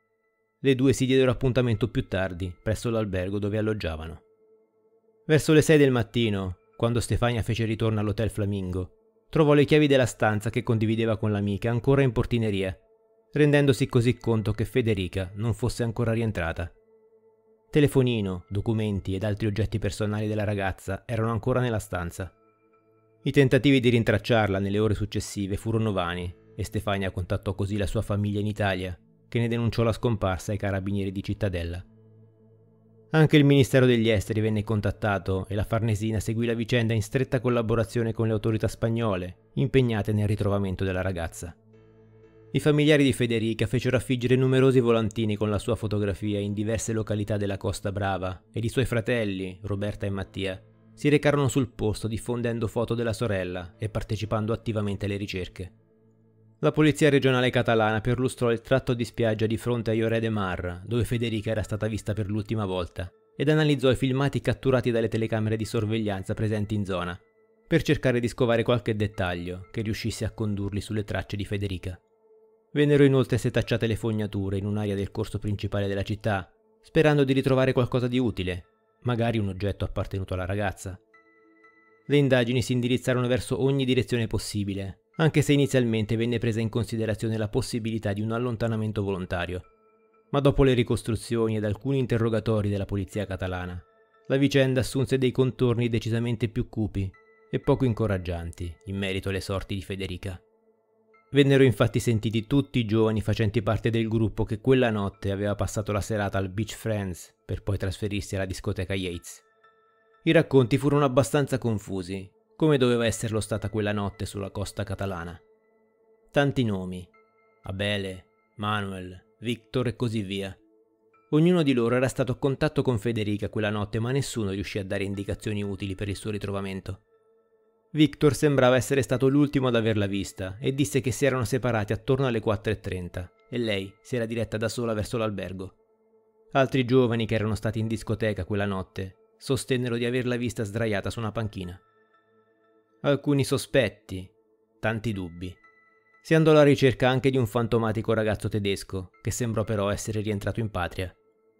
Le due si diedero appuntamento più tardi, presso l'albergo dove alloggiavano. Verso le sei del mattino, quando Stefania fece ritorno all'Hotel Flamingo, trovò le chiavi della stanza che condivideva con l'amica ancora in portineria, rendendosi così conto che Federica non fosse ancora rientrata. Telefonino, documenti ed altri oggetti personali della ragazza erano ancora nella stanza. I tentativi di rintracciarla nelle ore successive furono vani e Stefania contattò così la sua famiglia in Italia, che ne denunciò la scomparsa ai carabinieri di Cittadella. Anche il Ministero degli Esteri venne contattato e la Farnesina seguì la vicenda in stretta collaborazione con le autorità spagnole, impegnate nel ritrovamento della ragazza. I familiari di Federica fecero affiggere numerosi volantini con la sua fotografia in diverse località della Costa Brava ed i suoi fratelli, Roberta e Mattia, si recarono sul posto diffondendo foto della sorella e partecipando attivamente alle ricerche. La polizia regionale catalana perlustrò il tratto di spiaggia di fronte a Lloret de Mar, dove Federica era stata vista per l'ultima volta, ed analizzò i filmati catturati dalle telecamere di sorveglianza presenti in zona, per cercare di scovare qualche dettaglio che riuscisse a condurli sulle tracce di Federica. Vennero inoltre setacciate le fognature in un'area del corso principale della città, sperando di ritrovare qualcosa di utile, magari un oggetto appartenuto alla ragazza. Le indagini si indirizzarono verso ogni direzione possibile, anche se inizialmente venne presa in considerazione la possibilità di un allontanamento volontario. Ma dopo le ricostruzioni ed alcuni interrogatori della polizia catalana, la vicenda assunse dei contorni decisamente più cupi e poco incoraggianti in merito alle sorti di Federica. Vennero infatti sentiti tutti i giovani facenti parte del gruppo che quella notte aveva passato la serata al Beach Friends per poi trasferirsi alla discoteca Yates. I racconti furono abbastanza confusi, come doveva esserlo stata quella notte sulla costa catalana. Tanti nomi: Abele, Manuel, Victor e così via. Ognuno di loro era stato a contatto con Federica quella notte, ma nessuno riuscì a dare indicazioni utili per il suo ritrovamento. Victor sembrava essere stato l'ultimo ad averla vista e disse che si erano separati attorno alle quattro e trenta e lei si era diretta da sola verso l'albergo. Altri giovani che erano stati in discoteca quella notte sostennero di averla vista sdraiata su una panchina. Alcuni sospetti, tanti dubbi. Si andò alla ricerca anche di un fantomatico ragazzo tedesco, che sembrò però essere rientrato in patria.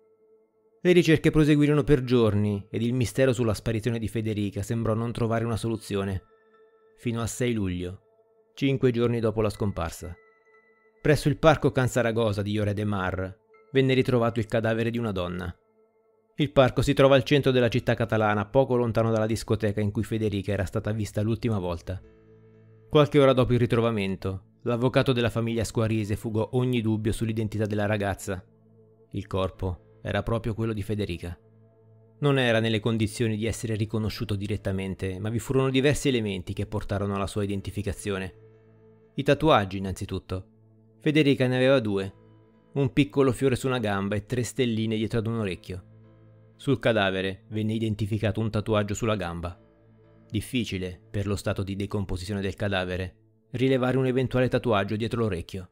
Le ricerche proseguirono per giorni ed il mistero sulla sparizione di Federica sembrò non trovare una soluzione, fino al sei luglio, cinque giorni dopo la scomparsa. Presso il parco Can Saragosa di Lloret de Mar venne ritrovato il cadavere di una donna. Il parco si trova al centro della città catalana, poco lontano dalla discoteca in cui Federica era stata vista l'ultima volta. Qualche ora dopo il ritrovamento, l'avvocato della famiglia Squarise fugò ogni dubbio sull'identità della ragazza. Il corpo era proprio quello di Federica. Non era nelle condizioni di essere riconosciuto direttamente, ma vi furono diversi elementi che portarono alla sua identificazione. I tatuaggi, innanzitutto. Federica ne aveva due, un piccolo fiore su una gamba e tre stelline dietro ad un orecchio. Sul cadavere venne identificato un tatuaggio sulla gamba. Difficile, per lo stato di decomposizione del cadavere, rilevare un eventuale tatuaggio dietro l'orecchio.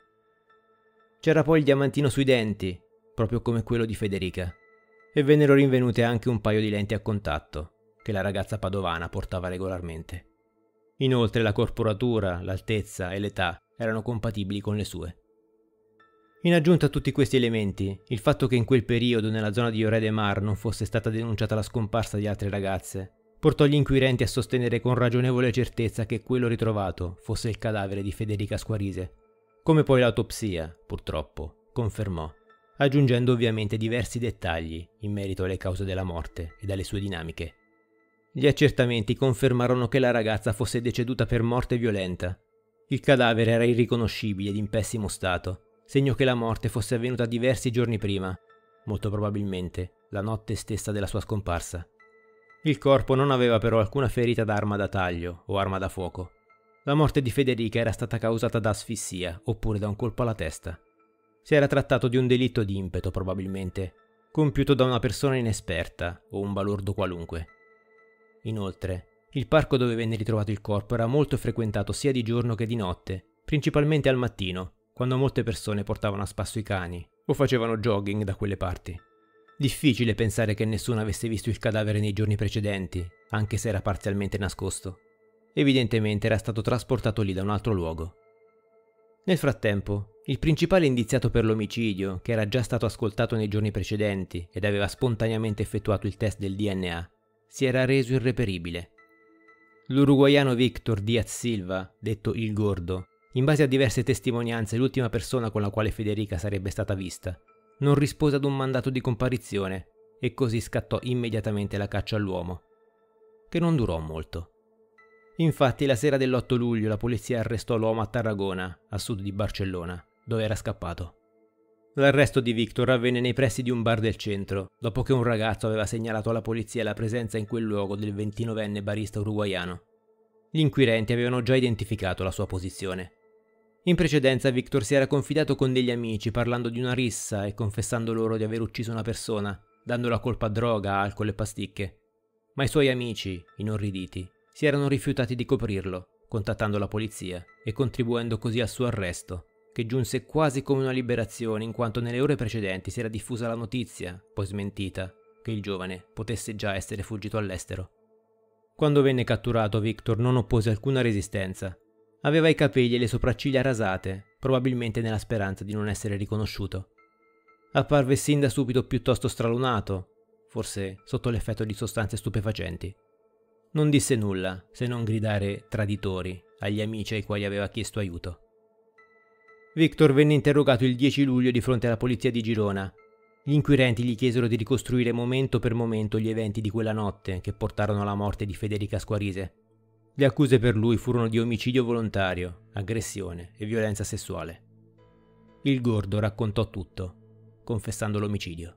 C'era poi il diamantino sui denti, proprio come quello di Federica, e vennero rinvenute anche un paio di lenti a contatto, che la ragazza padovana portava regolarmente. Inoltre la corporatura, l'altezza e l'età erano compatibili con le sue. In aggiunta a tutti questi elementi, il fatto che in quel periodo nella zona di Lloret de Mar non fosse stata denunciata la scomparsa di altre ragazze, portò gli inquirenti a sostenere con ragionevole certezza che quello ritrovato fosse il cadavere di Federica Squarise, come poi l'autopsia, purtroppo, confermò, aggiungendo ovviamente diversi dettagli in merito alle cause della morte e alle sue dinamiche. Gli accertamenti confermarono che la ragazza fosse deceduta per morte violenta. Il cadavere era irriconoscibile ed in pessimo stato, segno che la morte fosse avvenuta diversi giorni prima, molto probabilmente la notte stessa della sua scomparsa. Il corpo non aveva però alcuna ferita da arma da taglio o arma da fuoco. La morte di Federica era stata causata da asfissia oppure da un colpo alla testa. Si era trattato di un delitto di impeto probabilmente, compiuto da una persona inesperta o un balordo qualunque. Inoltre, il parco dove venne ritrovato il corpo era molto frequentato sia di giorno che di notte, principalmente al mattino, quando molte persone portavano a spasso i cani o facevano jogging da quelle parti. Difficile pensare che nessuno avesse visto il cadavere nei giorni precedenti, anche se era parzialmente nascosto. Evidentemente era stato trasportato lì da un altro luogo. Nel frattempo, il principale indiziato per l'omicidio, che era già stato ascoltato nei giorni precedenti ed aveva spontaneamente effettuato il test del D N A, si era reso irreperibile. L'uruguaiano Víctor Díaz Silva, detto Il Gordo, in base a diverse testimonianze l'ultima persona con la quale Federica sarebbe stata vista, non rispose ad un mandato di comparizione e così scattò immediatamente la caccia all'uomo, che non durò molto. Infatti la sera dell'otto luglio la polizia arrestò l'uomo a Tarragona, a sud di Barcellona, dove era scappato. L'arresto di Víctor avvenne nei pressi di un bar del centro, dopo che un ragazzo aveva segnalato alla polizia la presenza in quel luogo del ventinovenne barista uruguaiano. Gli inquirenti avevano già identificato la sua posizione. In precedenza Víctor si era confidato con degli amici parlando di una rissa e confessando loro di aver ucciso una persona, dando la colpa a droga, alcol e pasticche. Ma i suoi amici, inorriditi, si erano rifiutati di coprirlo, contattando la polizia e contribuendo così al suo arresto, che giunse quasi come una liberazione in quanto nelle ore precedenti si era diffusa la notizia, poi smentita, che il giovane potesse già essere fuggito all'estero. Quando venne catturato Víctor non oppose alcuna resistenza. Aveva i capelli e le sopracciglia rasate, probabilmente nella speranza di non essere riconosciuto. Apparve sin da subito piuttosto stralunato, forse sotto l'effetto di sostanze stupefacenti. Non disse nulla, se non gridare traditori agli amici ai quali aveva chiesto aiuto. Víctor venne interrogato il dieci luglio di fronte alla polizia di Girona. Gli inquirenti gli chiesero di ricostruire momento per momento gli eventi di quella notte che portarono alla morte di Federica Squarise. Le accuse per lui furono di omicidio volontario, aggressione e violenza sessuale. Il Gordo raccontò tutto, confessando l'omicidio.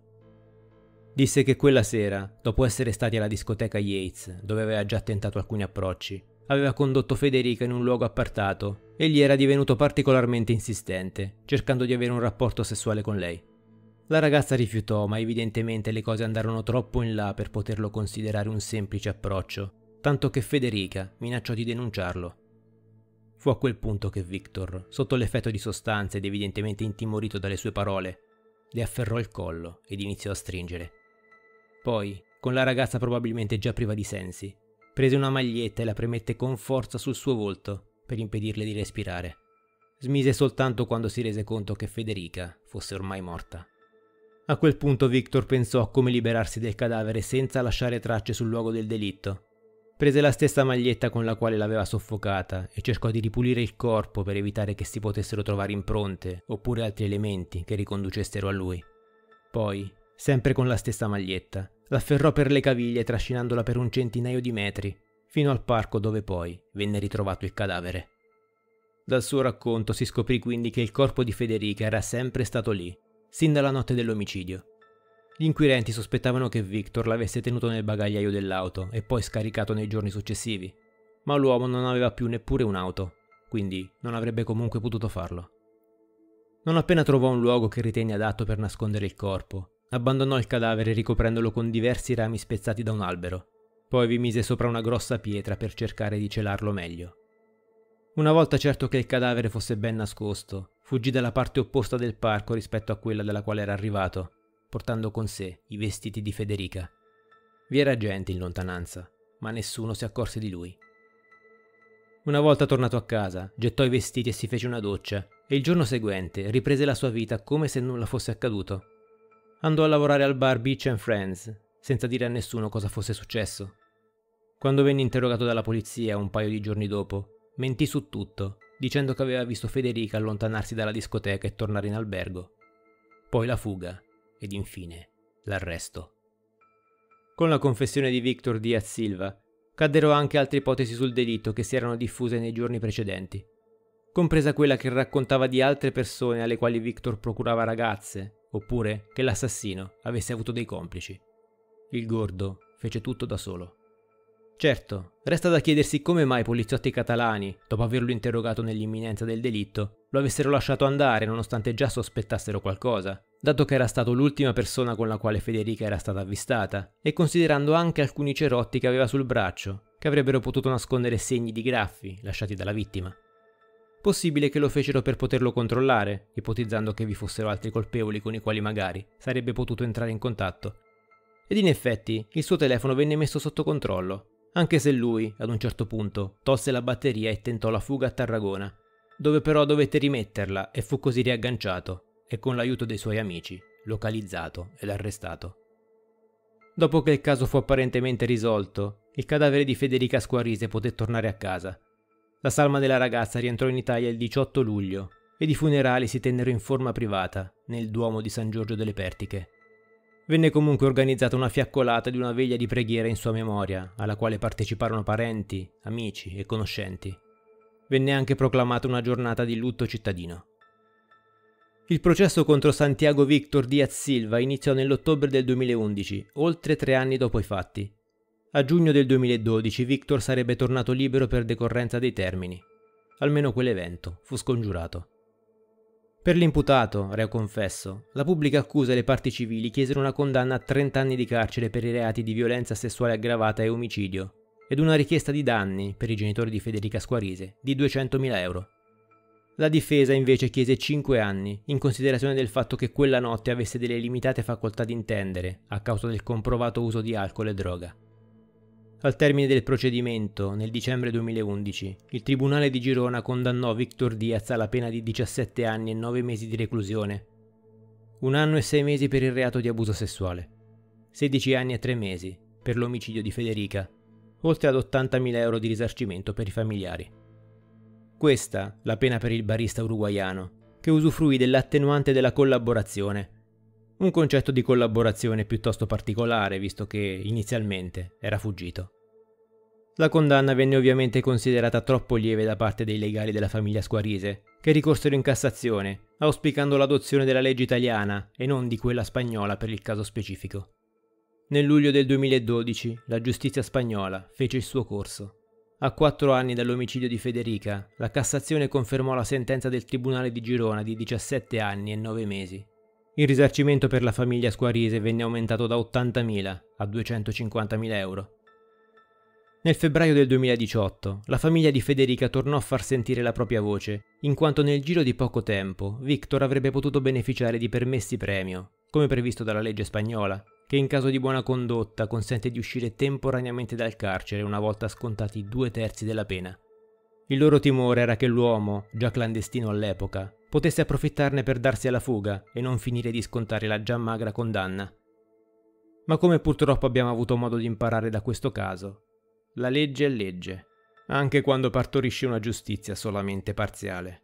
Disse che quella sera, dopo essere stati alla discoteca Yates, dove aveva già tentato alcuni approcci, aveva condotto Federica in un luogo appartato e gli era divenuto particolarmente insistente, cercando di avere un rapporto sessuale con lei. La ragazza rifiutò, ma evidentemente le cose andarono troppo in là per poterlo considerare un semplice approccio, tanto che Federica minacciò di denunciarlo. Fu a quel punto che Víctor, sotto l'effetto di sostanze ed evidentemente intimorito dalle sue parole, le afferrò il collo ed iniziò a stringere. Poi, con la ragazza probabilmente già priva di sensi, prese una maglietta e la premette con forza sul suo volto per impedirle di respirare. Smise soltanto quando si rese conto che Federica fosse ormai morta. A quel punto Víctor pensò a come liberarsi del cadavere senza lasciare tracce sul luogo del delitto. Prese la stessa maglietta con la quale l'aveva soffocata e cercò di ripulire il corpo per evitare che si potessero trovare impronte oppure altri elementi che riconducessero a lui. Poi, sempre con la stessa maglietta, l'afferrò per le caviglie trascinandola per un centinaio di metri, fino al parco dove poi venne ritrovato il cadavere. Dal suo racconto si scoprì quindi che il corpo di Federica era sempre stato lì, sin dalla notte dell'omicidio. Gli inquirenti sospettavano che Víctor l'avesse tenuto nel bagagliaio dell'auto e poi scaricato nei giorni successivi, ma l'uomo non aveva più neppure un'auto, quindi non avrebbe comunque potuto farlo. Non appena trovò un luogo che ritenne adatto per nascondere il corpo, abbandonò il cadavere ricoprendolo con diversi rami spezzati da un albero, poi vi mise sopra una grossa pietra per cercare di celarlo meglio. Una volta certo che il cadavere fosse ben nascosto, fuggì dalla parte opposta del parco rispetto a quella dalla quale era arrivato, portando con sé i vestiti di Federica. Vi era gente in lontananza, ma nessuno si accorse di lui. Una volta tornato a casa, gettò i vestiti e si fece una doccia, e il giorno seguente riprese la sua vita come se nulla fosse accaduto. Andò a lavorare al bar Beach and Friends, senza dire a nessuno cosa fosse successo. Quando venne interrogato dalla polizia un paio di giorni dopo, mentì su tutto, dicendo che aveva visto Federica allontanarsi dalla discoteca e tornare in albergo. Poi la fuga, ed infine l'arresto. Con la confessione di Víctor Díaz Silva, caddero anche altre ipotesi sul delitto che si erano diffuse nei giorni precedenti, compresa quella che raccontava di altre persone alle quali Víctor procurava ragazze, oppure che l'assassino avesse avuto dei complici. Il gordo fece tutto da solo. Certo, resta da chiedersi come mai i poliziotti catalani, dopo averlo interrogato nell'imminenza del delitto, lo avessero lasciato andare nonostante già sospettassero qualcosa, dato che era stato l'ultima persona con la quale Federica era stata avvistata, e considerando anche alcuni cerotti che aveva sul braccio, che avrebbero potuto nascondere segni di graffi lasciati dalla vittima. Possibile che lo fecero per poterlo controllare, ipotizzando che vi fossero altri colpevoli con i quali magari sarebbe potuto entrare in contatto. Ed in effetti il suo telefono venne messo sotto controllo, anche se lui, ad un certo punto, tolse la batteria e tentò la fuga a Tarragona, dove però dovette rimetterla e fu così riagganciato, e con l'aiuto dei suoi amici, localizzato ed arrestato. Dopo che il caso fu apparentemente risolto, il cadavere di Federica Squarise poté tornare a casa. La salma della ragazza rientrò in Italia il diciotto luglio, ed i funerali si tennero in forma privata, nel Duomo di San Giorgio delle Pertiche. Venne comunque organizzata una fiaccolata di una veglia di preghiera in sua memoria, alla quale parteciparono parenti, amici e conoscenti. Venne anche proclamata una giornata di lutto cittadino. Il processo contro Santiago Víctor Díaz Silva iniziò nell'ottobre del duemilaundici, oltre tre anni dopo i fatti. A giugno del duemiladodici Víctor sarebbe tornato libero per decorrenza dei termini. Almeno quell'evento fu scongiurato. Per l'imputato, reo confesso, la pubblica accusa e le parti civili chiesero una condanna a trenta anni di carcere per i reati di violenza sessuale aggravata e omicidio, ed una richiesta di danni, per i genitori di Federica Squarise, di duecentomila euro. La difesa invece chiese cinque anni, in considerazione del fatto che quella notte avesse delle limitate facoltà di intendere, a causa del comprovato uso di alcol e droga. Al termine del procedimento, nel dicembre duemilaundici, il Tribunale di Girona condannò Víctor Díaz alla pena di diciassette anni e nove mesi di reclusione, un anno e sei mesi per il reato di abuso sessuale, sedici anni e tre mesi per l'omicidio di Federica, oltre ad ottantamila euro di risarcimento per i familiari. Questa la pena per il barista uruguaiano, che usufruì dell'attenuante della collaborazione, un concetto di collaborazione piuttosto particolare visto che inizialmente era fuggito. La condanna venne ovviamente considerata troppo lieve da parte dei legali della famiglia Squarise, che ricorsero in Cassazione, auspicando l'adozione della legge italiana e non di quella spagnola per il caso specifico. Nel luglio del duemiladodici la giustizia spagnola fece il suo corso. A quattro anni dall'omicidio di Federica, la Cassazione confermò la sentenza del Tribunale di Girona di diciassette anni e nove mesi. Il risarcimento per la famiglia Squarise venne aumentato da ottantamila a duecentocinquantamila euro. Nel febbraio del duemiladiciotto, la famiglia di Federica tornò a far sentire la propria voce, in quanto nel giro di poco tempo Víctor avrebbe potuto beneficiare di permessi premio, come previsto dalla legge spagnola, che in caso di buona condotta consente di uscire temporaneamente dal carcere una volta scontati due terzi della pena. Il loro timore era che l'uomo, già clandestino all'epoca, potesse approfittarne per darsi alla fuga e non finire di scontare la già magra condanna. Ma come purtroppo abbiamo avuto modo di imparare da questo caso, la legge è legge, anche quando partorisce una giustizia solamente parziale.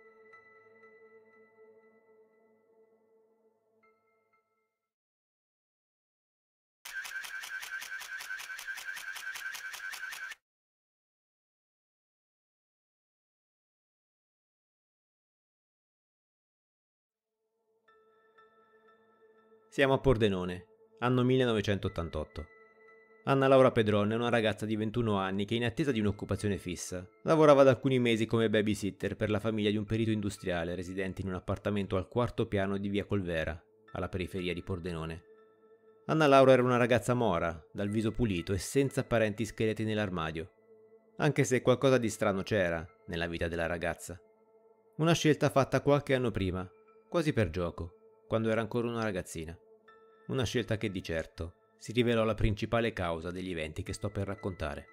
Siamo a Pordenone, anno millenovecentottantotto. Anna Laura Pedron è una ragazza di ventuno anni che, in attesa di un'occupazione fissa, lavorava da alcuni mesi come babysitter per la famiglia di un perito industriale residente in un appartamento al quarto piano di via Colvera, alla periferia di Pordenone. Anna Laura era una ragazza mora, dal viso pulito e senza apparenti scheletri nell'armadio, anche se qualcosa di strano c'era nella vita della ragazza. Una scelta fatta qualche anno prima, quasi per gioco, quando era ancora una ragazzina. Una scelta che di certo si rivelò la principale causa degli eventi che sto per raccontare.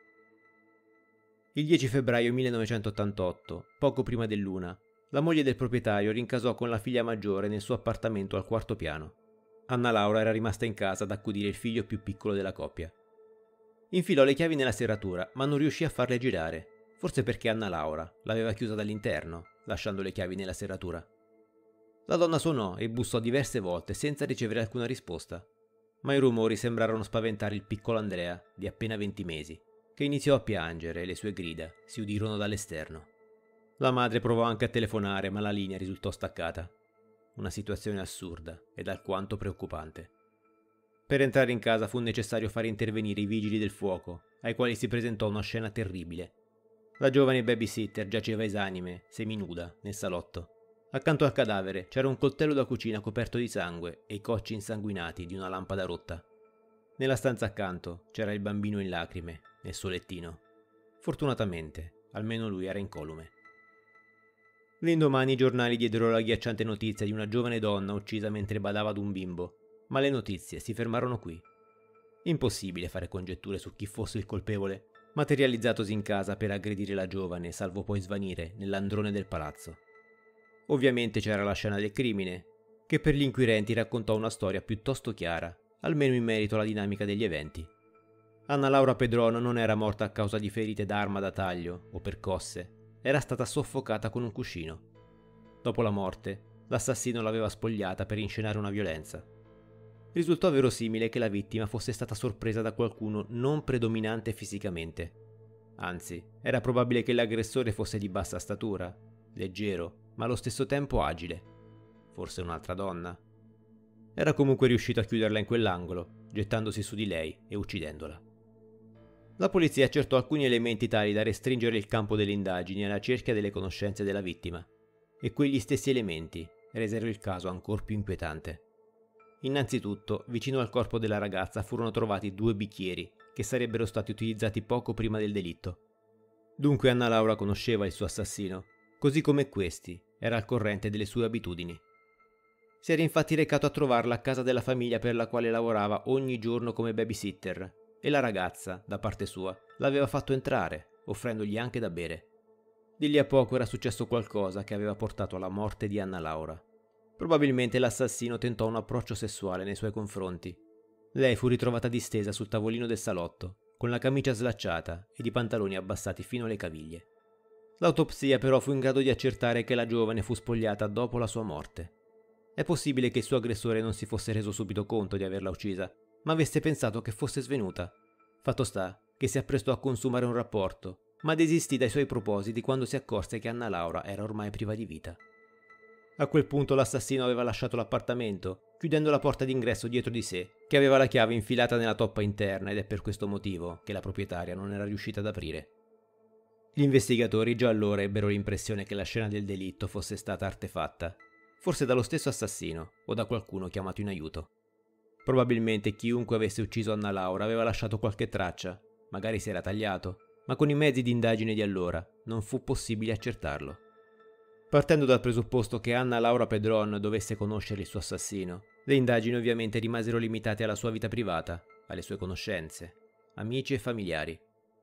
Il dieci febbraio millenovecentottantotto, poco prima dell'una, la moglie del proprietario rincasò con la figlia maggiore nel suo appartamento al quarto piano. Anna Laura era rimasta in casa ad accudire il figlio più piccolo della coppia. Infilò le chiavi nella serratura, ma non riuscì a farle girare, forse perché Anna Laura l'aveva chiusa dall'interno, lasciando le chiavi nella serratura. La donna suonò e bussò diverse volte senza ricevere alcuna risposta, ma i rumori sembrarono spaventare il piccolo Andrea, di appena venti mesi, che iniziò a piangere e le sue grida si udirono dall'esterno. La madre provò anche a telefonare, ma la linea risultò staccata. Una situazione assurda ed alquanto preoccupante. Per entrare in casa fu necessario fare intervenire i vigili del fuoco, ai quali si presentò una scena terribile. La giovane babysitter giaceva esanime, seminuda, nel salotto. Accanto al cadavere c'era un coltello da cucina coperto di sangue e i cocci insanguinati di una lampada rotta. Nella stanza accanto c'era il bambino in lacrime, nel suo lettino. Fortunatamente, almeno lui era incolume. L'indomani i giornali diedero la ghiacciante notizia di una giovane donna uccisa mentre badava ad un bimbo, ma le notizie si fermarono qui. Impossibile fare congetture su chi fosse il colpevole, materializzatosi in casa per aggredire la giovane, salvo poi svanire nell'androne del palazzo. Ovviamente c'era la scena del crimine, che per gli inquirenti raccontò una storia piuttosto chiara, almeno in merito alla dinamica degli eventi. Anna Laura Pedron non era morta a causa di ferite d'arma da taglio o percosse, era stata soffocata con un cuscino. Dopo la morte, l'assassino l'aveva spogliata per inscenare una violenza. Risultò verosimile che la vittima fosse stata sorpresa da qualcuno non predominante fisicamente. Anzi, era probabile che l'aggressore fosse di bassa statura, leggero, ma allo stesso tempo agile. Forse un'altra donna? Era comunque riuscito a chiuderla in quell'angolo, gettandosi su di lei e uccidendola. La polizia accertò alcuni elementi tali da restringere il campo delle indagini alla cerchia delle conoscenze della vittima, e quegli stessi elementi resero il caso ancor più inquietante. Innanzitutto, vicino al corpo della ragazza furono trovati due bicchieri che sarebbero stati utilizzati poco prima del delitto. Dunque Anna Laura conosceva il suo assassino, così come questi era al corrente delle sue abitudini. Si era infatti recato a trovarla a casa della famiglia per la quale lavorava ogni giorno come babysitter, e la ragazza, da parte sua, l'aveva fatto entrare, offrendogli anche da bere. Di lì a poco era successo qualcosa che aveva portato alla morte di Anna Laura. Probabilmente l'assassino tentò un approccio sessuale nei suoi confronti. Lei fu ritrovata distesa sul tavolino del salotto, con la camicia slacciata ed i pantaloni abbassati fino alle caviglie. L'autopsia però fu in grado di accertare che la giovane fu spogliata dopo la sua morte. È possibile che il suo aggressore non si fosse reso subito conto di averla uccisa, ma avesse pensato che fosse svenuta. Fatto sta che si apprestò a consumare un rapporto, ma desistì dai suoi propositi quando si accorse che Anna Laura era ormai priva di vita. A quel punto l'assassino aveva lasciato l'appartamento, chiudendo la porta d'ingresso dietro di sé, che aveva la chiave infilata nella toppa interna, ed è per questo motivo che la proprietaria non era riuscita ad aprire. Gli investigatori già allora ebbero l'impressione che la scena del delitto fosse stata artefatta, forse dallo stesso assassino o da qualcuno chiamato in aiuto. Probabilmente chiunque avesse ucciso Anna Laura aveva lasciato qualche traccia, magari si era tagliato, ma con i mezzi di indagine di allora non fu possibile accertarlo. Partendo dal presupposto che Anna Laura Pedron dovesse conoscere il suo assassino, le indagini ovviamente rimasero limitate alla sua vita privata, alle sue conoscenze, amici e familiari.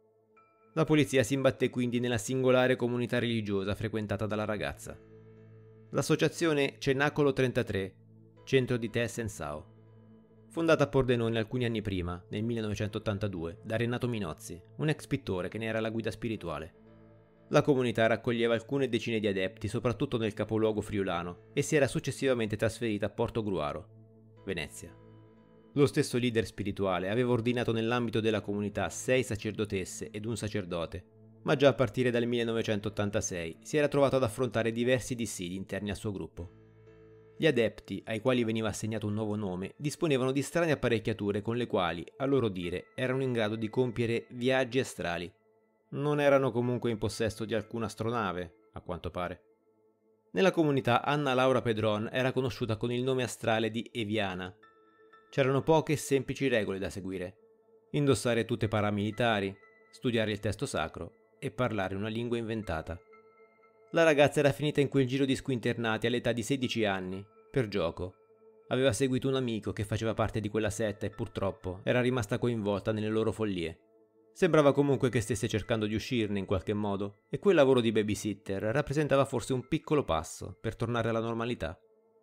La polizia si imbatté quindi nella singolare comunità religiosa frequentata dalla ragazza. L'associazione Cenacolo trentatré, centro di Tess and Sao, fondata a Pordenone alcuni anni prima, nel millenovecentottantadue, da Renato Minozzi, un ex pittore che ne era la guida spirituale. La comunità raccoglieva alcune decine di adepti, soprattutto nel capoluogo friulano, e si era successivamente trasferita a Portogruaro, Venezia. Lo stesso leader spirituale aveva ordinato nell'ambito della comunità sei sacerdotesse ed un sacerdote, ma già a partire dal millenovecentottantasei si era trovato ad affrontare diversi dissidi interni al suo gruppo. Gli adepti, ai quali veniva assegnato un nuovo nome, disponevano di strane apparecchiature con le quali, a loro dire, erano in grado di compiere viaggi astrali. Non erano comunque in possesso di alcuna astronave, a quanto pare. Nella comunità Anna Laura Pedron era conosciuta con il nome astrale di Eviana. C'erano poche e semplici regole da seguire: indossare tute paramilitari, studiare il testo sacro e parlare una lingua inventata. La ragazza era finita in quel giro di squinternati all'età di sedici anni, per gioco. aveva seguito un amico che faceva parte di quella setta e purtroppo era rimasta coinvolta nelle loro follie. Sembrava comunque che stesse cercando di uscirne in qualche modo, e quel lavoro di babysitter rappresentava forse un piccolo passo per tornare alla normalità.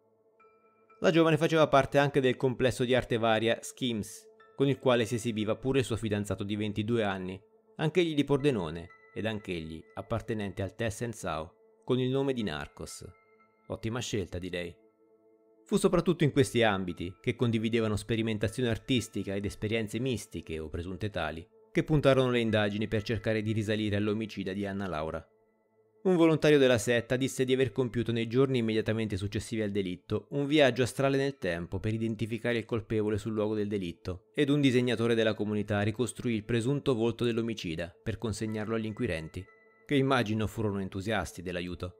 La giovane faceva parte anche del complesso di arte varia Schemes, con il quale si esibiva pure il suo fidanzato di ventidue anni, anch'egli di Pordenone, ed anch'egli appartenente al Tessen Sao, con il nome di Narcos. Ottima scelta, direi. Fu soprattutto in questi ambiti, che condividevano sperimentazione artistica ed esperienze mistiche o presunte tali, che puntarono le indagini per cercare di risalire all'omicida di Anna Laura. Un volontario della setta disse di aver compiuto nei giorni immediatamente successivi al delitto un viaggio astrale nel tempo per identificare il colpevole sul luogo del delitto, ed un disegnatore della comunità ricostruì il presunto volto dell'omicida per consegnarlo agli inquirenti, che immagino furono entusiasti dell'aiuto.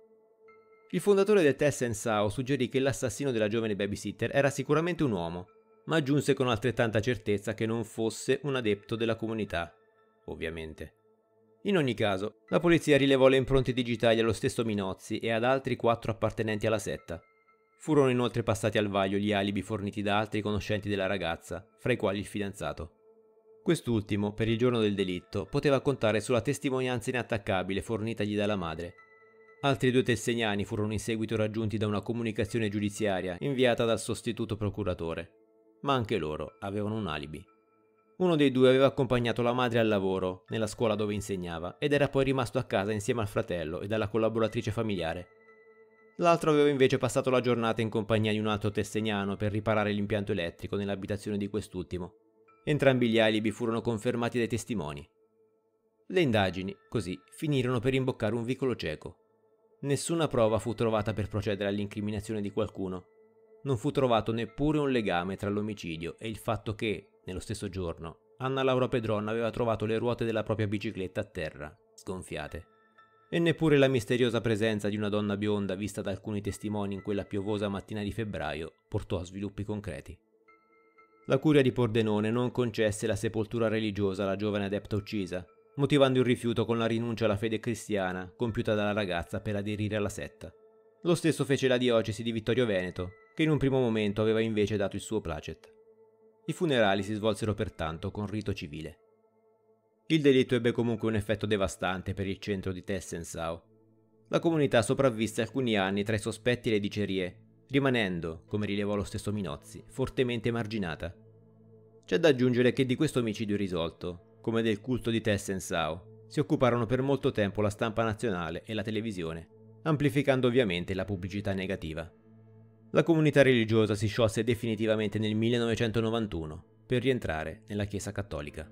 Il fondatore del Tessen Sao suggerì che l'assassino della giovane babysitter era sicuramente un uomo, ma aggiunse con altrettanta certezza che non fosse un adepto della comunità, ovviamente. In ogni caso, la polizia rilevò le impronte digitali allo stesso Minozzi e ad altri quattro appartenenti alla setta. Furono inoltre passati al vaglio gli alibi forniti da altri conoscenti della ragazza, fra i quali il fidanzato. Quest'ultimo, per il giorno del delitto, poteva contare sulla testimonianza inattaccabile fornitagli dalla madre. Altri due tesseniani furono in seguito raggiunti da una comunicazione giudiziaria inviata dal sostituto procuratore, ma anche loro avevano un alibi. Uno dei due aveva accompagnato la madre al lavoro, nella scuola dove insegnava, ed era poi rimasto a casa insieme al fratello e alla collaboratrice familiare. L'altro aveva invece passato la giornata in compagnia di un altro tesseniano per riparare l'impianto elettrico nell'abitazione di quest'ultimo. Entrambi gli alibi furono confermati dai testimoni. Le indagini, così, finirono per imboccare un vicolo cieco. Nessuna prova fu trovata per procedere all'incriminazione di qualcuno. Non fu trovato neppure un legame tra l'omicidio e il fatto che, nello stesso giorno, Anna Laura Pedron aveva trovato le ruote della propria bicicletta a terra, sgonfiate. E neppure la misteriosa presenza di una donna bionda vista da alcuni testimoni in quella piovosa mattina di febbraio portò a sviluppi concreti. La curia di Pordenone non concesse la sepoltura religiosa alla giovane adepta uccisa, motivando il rifiuto con la rinuncia alla fede cristiana compiuta dalla ragazza per aderire alla setta. Lo stesso fece la diocesi di Vittorio Veneto, che in un primo momento aveva invece dato il suo placet. I funerali si svolsero pertanto con rito civile. Il delitto ebbe comunque un effetto devastante per il centro di Tessen Sao. La comunità sopravvisse alcuni anni tra i sospetti e le dicerie, rimanendo, come rilevò lo stesso Minozzi, fortemente emarginata. C'è da aggiungere che di questo omicidio irrisolto, come del culto di Tessen Sao, si occuparono per molto tempo la stampa nazionale e la televisione, amplificando ovviamente la pubblicità negativa. La comunità religiosa si sciolse definitivamente nel millenovecentonovantuno per rientrare nella Chiesa cattolica.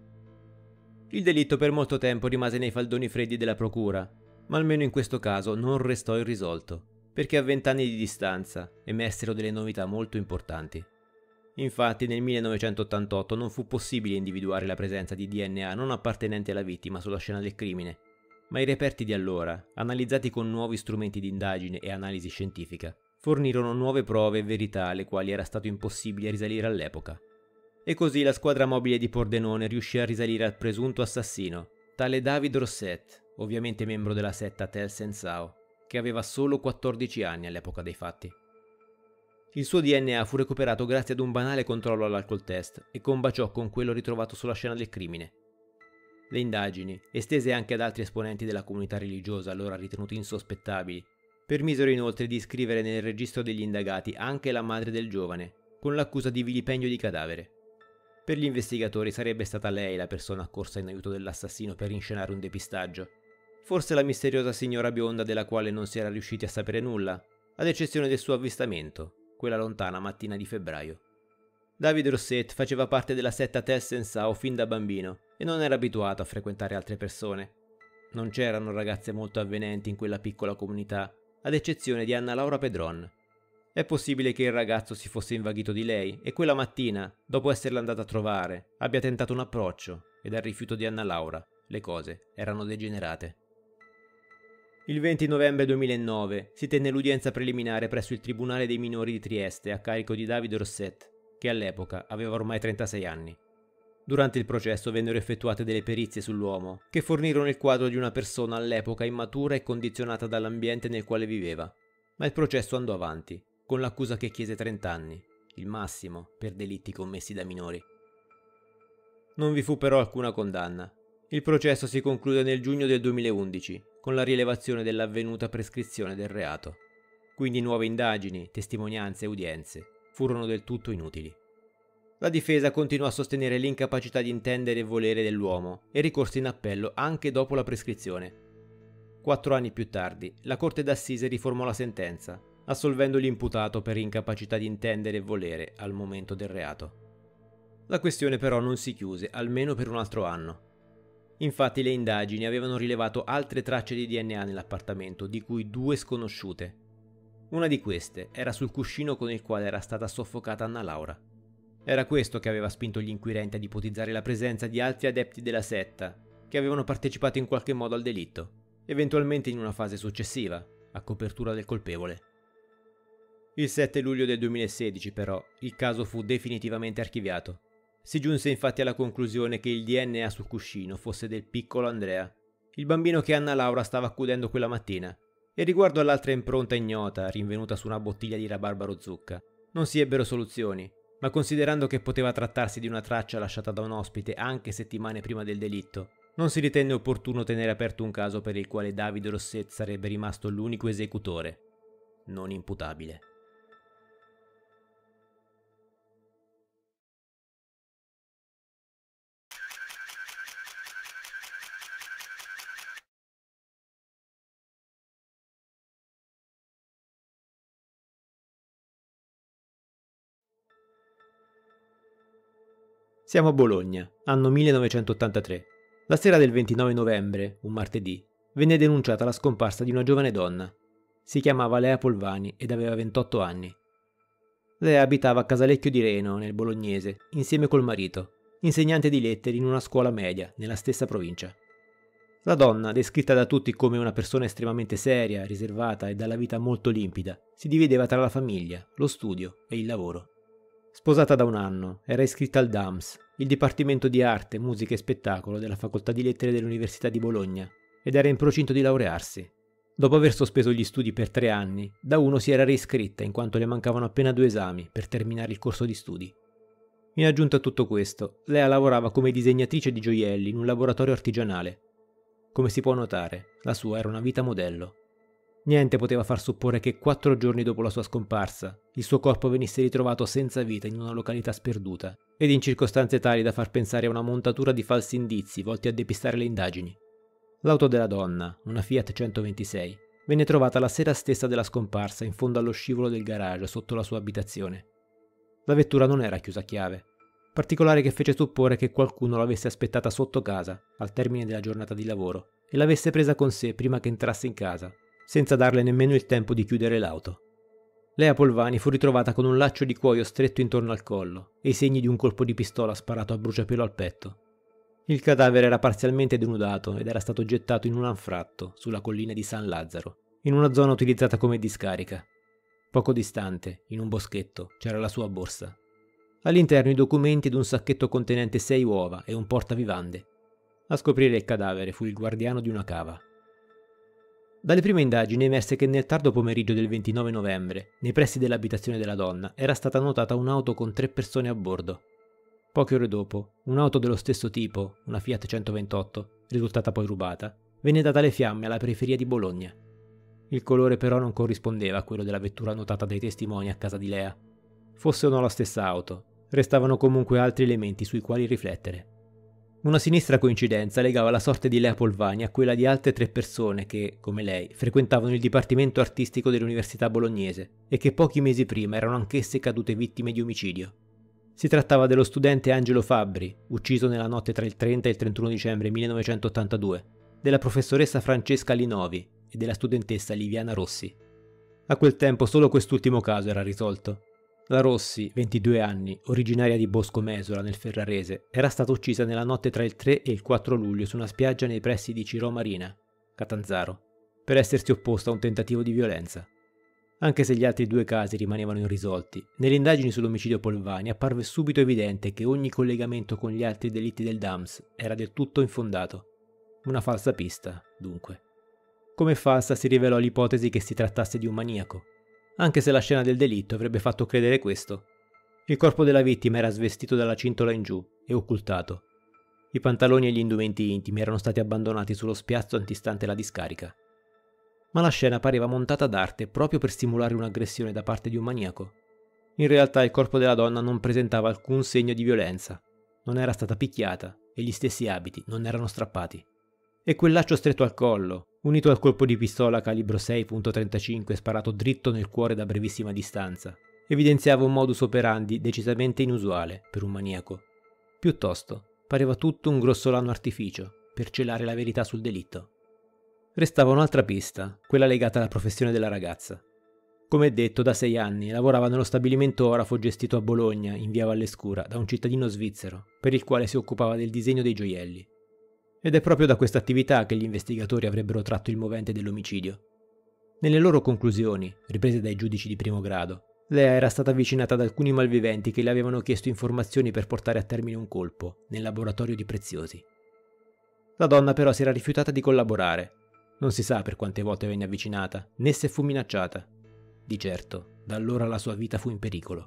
Il delitto per molto tempo rimase nei faldoni freddi della procura, ma almeno in questo caso non restò irrisolto, perché a vent'anni di distanza emersero delle novità molto importanti. Infatti nel millenovecentottantotto non fu possibile individuare la presenza di D N A non appartenente alla vittima sulla scena del crimine, ma i reperti di allora, analizzati con nuovi strumenti di indagine e analisi scientifica, fornirono nuove prove e verità alle quali era stato impossibile risalire all'epoca. E così la squadra mobile di Pordenone riuscì a risalire al presunto assassino, tale David Rosset, ovviamente membro della setta Tessen Sao, che aveva solo quattordici anni all'epoca dei fatti. Il suo D N A fu recuperato grazie ad un banale controllo all'alcol test e combaciò con quello ritrovato sulla scena del crimine. Le indagini, estese anche ad altri esponenti della comunità religiosa allora ritenuti insospettabili, permisero inoltre di iscrivere nel registro degli indagati anche la madre del giovane, con l'accusa di vilipendio di cadavere. Per gli investigatori sarebbe stata lei la persona accorsa in aiuto dell'assassino per inscenare un depistaggio. Forse la misteriosa signora bionda della quale non si era riusciti a sapere nulla, ad eccezione del suo avvistamento, quella lontana mattina di febbraio. David Rosset faceva parte della setta Tessen Sao fin da bambino e non era abituato a frequentare altre persone. Non c'erano ragazze molto avvenenti in quella piccola comunità, ad eccezione di Anna Laura Pedron. È possibile che il ragazzo si fosse invaghito di lei e quella mattina, dopo esserla andata a trovare, abbia tentato un approccio ed al rifiuto di Anna Laura le cose erano degenerate. Il venti novembre duemilanove si tenne l'udienza preliminare presso il Tribunale dei minori di Trieste a carico di David Rosset, che all'epoca aveva ormai trentasei anni. Durante il processo vennero effettuate delle perizie sull'uomo, che fornirono il quadro di una persona all'epoca immatura e condizionata dall'ambiente nel quale viveva. Ma il processo andò avanti, con l'accusa che chiese trenta anni, il massimo per delitti commessi da minori. Non vi fu però alcuna condanna. Il processo si conclude nel giugno del duemilaundici con la rilevazione dell'avvenuta prescrizione del reato. Quindi nuove indagini, testimonianze e udienze furono del tutto inutili. La difesa continuò a sostenere l'incapacità di intendere e volere dell'uomo e ricorse in appello anche dopo la prescrizione. Quattro anni più tardi, la Corte d'Assise riformò la sentenza, assolvendo l'imputato per incapacità di intendere e volere al momento del reato. La questione però non si chiuse, almeno per un altro anno. Infatti le indagini avevano rilevato altre tracce di D N A nell'appartamento, di cui due sconosciute. Una di queste era sul cuscino con il quale era stata soffocata Anna Laura. Era questo che aveva spinto gli inquirenti ad ipotizzare la presenza di altri adepti della setta che avevano partecipato in qualche modo al delitto, eventualmente in una fase successiva, a copertura del colpevole. Il sette luglio del duemilasedici, però, il caso fu definitivamente archiviato. Si giunse infatti alla conclusione che il D N A sul cuscino fosse del piccolo Andrea, il bambino che Anna Laura stava accudendo quella mattina, e riguardo all'altra impronta ignota rinvenuta su una bottiglia di rabarbaro zucca, non si ebbero soluzioni, ma considerando che poteva trattarsi di una traccia lasciata da un ospite anche settimane prima del delitto, non si ritenne opportuno tenere aperto un caso per il quale Davide Rosset sarebbe rimasto l'unico esecutore, non imputabile. Siamo a Bologna, anno millenovecentottantatré. La sera del ventinove novembre, un martedì, venne denunciata la scomparsa di una giovane donna. Si chiamava Lea Polvani ed aveva ventotto anni. Lea abitava a Casalecchio di Reno, nel bolognese, insieme col marito, insegnante di lettere in una scuola media, nella stessa provincia. La donna, descritta da tutti come una persona estremamente seria, riservata e dalla vita molto limpida, si divideva tra la famiglia, lo studio e il lavoro. Sposata da un anno, era iscritta al D A M S, il Dipartimento di Arte, Musica e Spettacolo della Facoltà di Lettere dell'Università di Bologna, ed era in procinto di laurearsi. Dopo aver sospeso gli studi per tre anni, da uno si era reiscritta in quanto le mancavano appena due esami per terminare il corso di studi. In aggiunta a tutto questo, Lea lavorava come disegnatrice di gioielli in un laboratorio artigianale. Come si può notare, la sua era una vita modello. Niente poteva far supporre che quattro giorni dopo la sua scomparsa, il suo corpo venisse ritrovato senza vita in una località sperduta, ed in circostanze tali da far pensare a una montatura di falsi indizi volti a depistare le indagini. L'auto della donna, una Fiat centoventisei, venne trovata la sera stessa della scomparsa in fondo allo scivolo del garage sotto la sua abitazione. La vettura non era chiusa a chiave, particolare che fece supporre che qualcuno l'avesse aspettata sotto casa, al termine della giornata di lavoro, e l'avesse presa con sé prima che entrasse in casa, senza darle nemmeno il tempo di chiudere l'auto. Lea Polvani fu ritrovata con un laccio di cuoio stretto intorno al collo e i segni di un colpo di pistola sparato a bruciapelo al petto. Il cadavere era parzialmente denudato ed era stato gettato in un anfratto sulla collina di San Lazzaro, in una zona utilizzata come discarica. Poco distante, in un boschetto, c'era la sua borsa. All'interno i documenti ed un sacchetto contenente sei uova e un portavivande. A scoprire il cadavere fu il guardiano di una cava. Dalle prime indagini emerse che nel tardo pomeriggio del ventinove novembre, nei pressi dell'abitazione della donna, era stata notata un'auto con tre persone a bordo. Poche ore dopo, un'auto dello stesso tipo, una Fiat centoventotto, risultata poi rubata, venne data alle fiamme alla periferia di Bologna. Il colore però non corrispondeva a quello della vettura notata dai testimoni a casa di Lea. Fosse o no la stessa auto, restavano comunque altri elementi sui quali riflettere. Una sinistra coincidenza legava la sorte di Lea Polvani a quella di altre tre persone che, come lei, frequentavano il Dipartimento Artistico dell'Università Bolognese e che pochi mesi prima erano anch'esse cadute vittime di omicidio. Si trattava dello studente Angelo Fabbri, ucciso nella notte tra il trenta e il trentuno dicembre millenovecentottantadue, della professoressa Francesca Linovi e della studentessa Liviana Rossi. A quel tempo solo quest'ultimo caso era risolto. La Rossi, ventidue anni, originaria di Bosco Mesola nel Ferrarese, era stata uccisa nella notte tra il tre e il quattro luglio su una spiaggia nei pressi di Cirò Marina, Catanzaro, per essersi opposta a un tentativo di violenza. Anche se gli altri due casi rimanevano irrisolti, nelle indagini sull'omicidio Polvani apparve subito evidente che ogni collegamento con gli altri delitti del D A M S era del tutto infondato. Una falsa pista, dunque. Come falsa si rivelò l'ipotesi che si trattasse di un maniaco, anche se la scena del delitto avrebbe fatto credere questo. Il corpo della vittima era svestito dalla cintola in giù e occultato. I pantaloni e gli indumenti intimi erano stati abbandonati sullo spiazzo antistante la discarica. Ma la scena pareva montata d'arte proprio per simulare un'aggressione da parte di un maniaco. In realtà il corpo della donna non presentava alcun segno di violenza, non era stata picchiata e gli stessi abiti non erano strappati. E quel laccio stretto al collo, unito al colpo di pistola calibro sei punto trentacinque sparato dritto nel cuore da brevissima distanza, evidenziava un modus operandi decisamente inusuale per un maniaco. Piuttosto, pareva tutto un grossolano artificio per celare la verità sul delitto. Restava un'altra pista, quella legata alla professione della ragazza. Come detto, da sei anni lavorava nello stabilimento orafo gestito a Bologna, in via Vallescura, da un cittadino svizzero, per il quale si occupava del disegno dei gioielli. Ed è proprio da questa attività che gli investigatori avrebbero tratto il movente dell'omicidio. Nelle loro conclusioni, riprese dai giudici di primo grado, Lea era stata avvicinata ad alcuni malviventi che le avevano chiesto informazioni per portare a termine un colpo nel laboratorio di Preziosi. La donna però si era rifiutata di collaborare. Non si sa per quante volte venne avvicinata, né se fu minacciata. Di certo, da allora la sua vita fu in pericolo.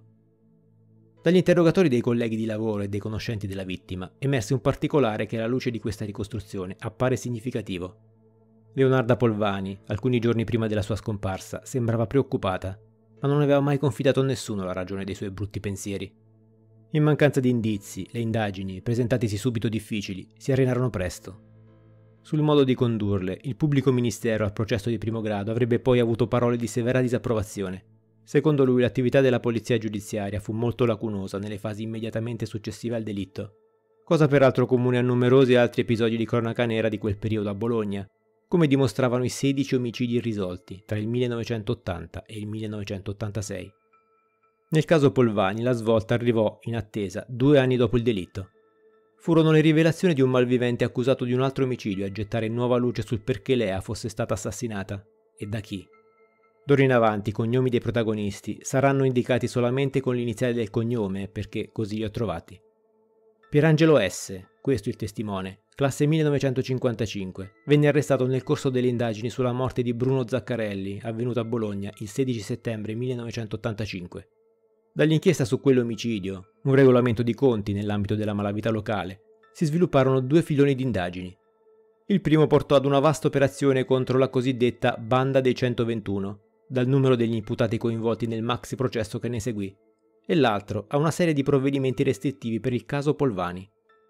Dagli interrogatori dei colleghi di lavoro e dei conoscenti della vittima emerse un particolare che alla luce di questa ricostruzione appare significativo. Leonarda Polvani, alcuni giorni prima della sua scomparsa, sembrava preoccupata, ma non aveva mai confidato a nessuno la ragione dei suoi brutti pensieri. In mancanza di indizi, le indagini, presentatisi subito difficili, si arenarono presto. Sul modo di condurle, il pubblico ministero al processo di primo grado avrebbe poi avuto parole di severa disapprovazione. Secondo lui l'attività della polizia giudiziaria fu molto lacunosa nelle fasi immediatamente successive al delitto, cosa peraltro comune a numerosi altri episodi di cronaca nera di quel periodo a Bologna, come dimostravano i sedici omicidi irrisolti tra il millenovecentottanta e il millenovecentottantasei. Nel caso Polvani la svolta arrivò, in attesa, due anni dopo il delitto. Furono le rivelazioni di un malvivente accusato di un altro omicidio a gettare nuova luce sul perché Lea fosse stata assassinata e da chi. D'ora in avanti i cognomi dei protagonisti saranno indicati solamente con l'iniziale del cognome perché così li ho trovati. Pierangelo S., questo il testimone, classe millenovecentocinquantacinque, venne arrestato nel corso delle indagini sulla morte di Bruno Zaccarelli, avvenuta a Bologna il sedici settembre millenovecentottantacinque. Dall'inchiesta su quell'omicidio, un regolamento di conti nell'ambito della malavita locale, si svilupparono due filoni di indagini. Il primo portò ad una vasta operazione contro la cosiddetta Banda dei centoventuno, dal numero degli imputati coinvolti nel maxi processo che ne seguì, e l'altro a una serie di provvedimenti restrittivi per il caso Polvani.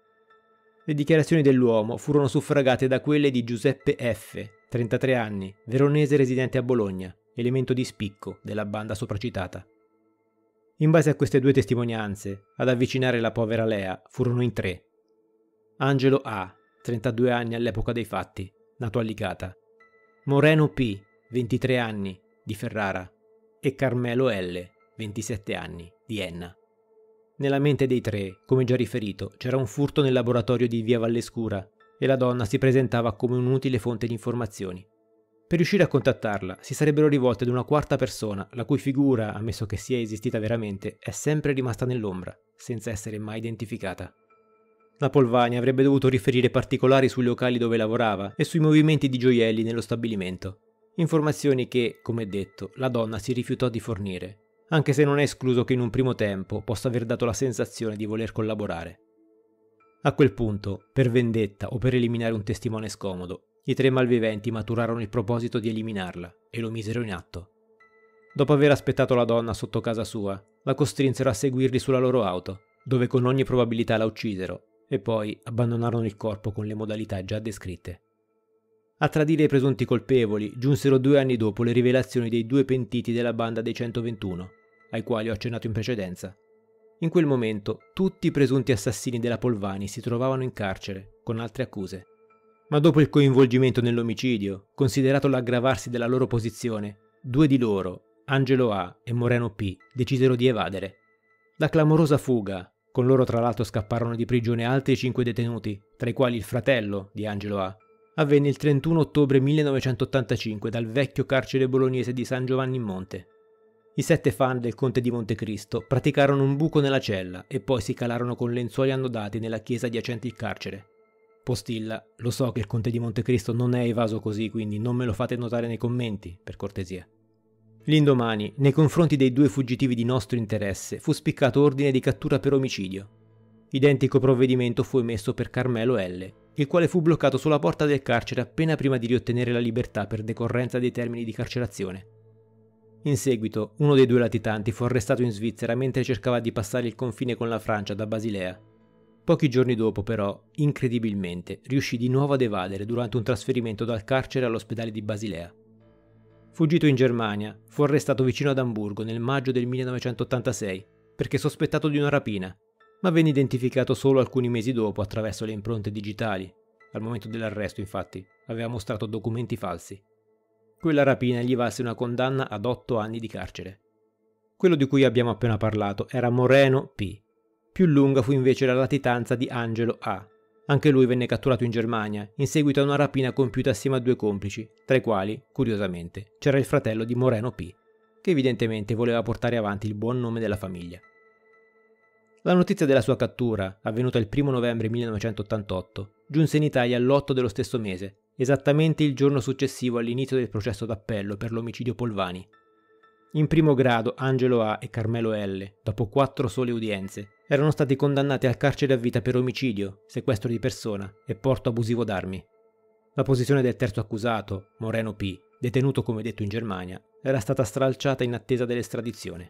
Le dichiarazioni dell'uomo furono suffragate da quelle di Giuseppe F., trentatré anni, veronese residente a Bologna, elemento di spicco della banda sopracitata. In base a queste due testimonianze, ad avvicinare la povera Lea furono in tre. Angelo A., trentadue anni all'epoca dei fatti, nato a Licata, Moreno P., ventitré anni, di Ferrara, e Carmelo L., ventisette anni, di Enna. Nella mente dei tre, come già riferito, c'era un furto nel laboratorio di via Vallescura e la donna si presentava come un'utile fonte di informazioni. Per riuscire a contattarla si sarebbero rivolte ad una quarta persona, la cui figura, ammesso che sia esistita veramente, è sempre rimasta nell'ombra, senza essere mai identificata. La Polvani avrebbe dovuto riferire particolari sui locali dove lavorava e sui movimenti di gioielli nello stabilimento, informazioni che, come detto, la donna si rifiutò di fornire, anche se non è escluso che in un primo tempo possa aver dato la sensazione di voler collaborare. A quel punto, per vendetta o per eliminare un testimone scomodo, i tre malviventi maturarono il proposito di eliminarla e lo misero in atto. Dopo aver aspettato la donna sotto casa sua, la costrinsero a seguirli sulla loro auto, dove con ogni probabilità la uccisero, e poi abbandonarono il corpo con le modalità già descritte. A tradire i presunti colpevoli giunsero due anni dopo le rivelazioni dei due pentiti della banda dei centoventuno, ai quali ho accennato in precedenza. In quel momento tutti i presunti assassini della Polvani si trovavano in carcere, con altre accuse. Ma dopo il coinvolgimento nell'omicidio, considerato l'aggravarsi della loro posizione, due di loro, Angelo A. e Moreno P., decisero di evadere. La clamorosa fuga, con loro tra l'altro scapparono di prigione altri cinque detenuti, tra i quali il fratello di Angelo A., avvenne il trentuno ottobre millenovecentottantacinque dal vecchio carcere bolognese di San Giovanni in Monte. I sette fan del conte di Montecristo praticarono un buco nella cella e poi si calarono con lenzuoli annodati nella chiesa adiacente il carcere. Postilla, lo so che il conte di Montecristo non è evaso così, quindi non me lo fate notare nei commenti, per cortesia. L'indomani, nei confronti dei due fuggitivi di nostro interesse, fu spiccato ordine di cattura per omicidio. Identico provvedimento fu emesso per Carmelo L., il quale fu bloccato sulla porta del carcere appena prima di riottenere la libertà per decorrenza dei termini di carcerazione. In seguito, uno dei due latitanti fu arrestato in Svizzera mentre cercava di passare il confine con la Francia da Basilea. Pochi giorni dopo, però, incredibilmente, riuscì di nuovo ad evadere durante un trasferimento dal carcere all'ospedale di Basilea. Fuggito in Germania, fu arrestato vicino ad Amburgo nel maggio del millenovecentottantasei perché sospettato di una rapina, ma venne identificato solo alcuni mesi dopo attraverso le impronte digitali. Al momento dell'arresto, infatti, aveva mostrato documenti falsi. Quella rapina gli valse una condanna ad otto anni di carcere. Quello di cui abbiamo appena parlato era Moreno P. Più lunga fu invece la latitanza di Angelo A. Anche lui venne catturato in Germania, in seguito a una rapina compiuta assieme a due complici, tra i quali, curiosamente, c'era il fratello di Moreno P., che evidentemente voleva portare avanti il buon nome della famiglia. La notizia della sua cattura, avvenuta il primo novembre millenovecentottantotto, giunse in Italia all'otto dello stesso mese, esattamente il giorno successivo all'inizio del processo d'appello per l'omicidio Polvani. In primo grado Angelo A. e Carmelo L., dopo quattro sole udienze, erano stati condannati al carcere a vita per omicidio, sequestro di persona e porto abusivo d'armi. La posizione del terzo accusato, Moreno P., detenuto come detto in Germania, era stata stralciata in attesa dell'estradizione.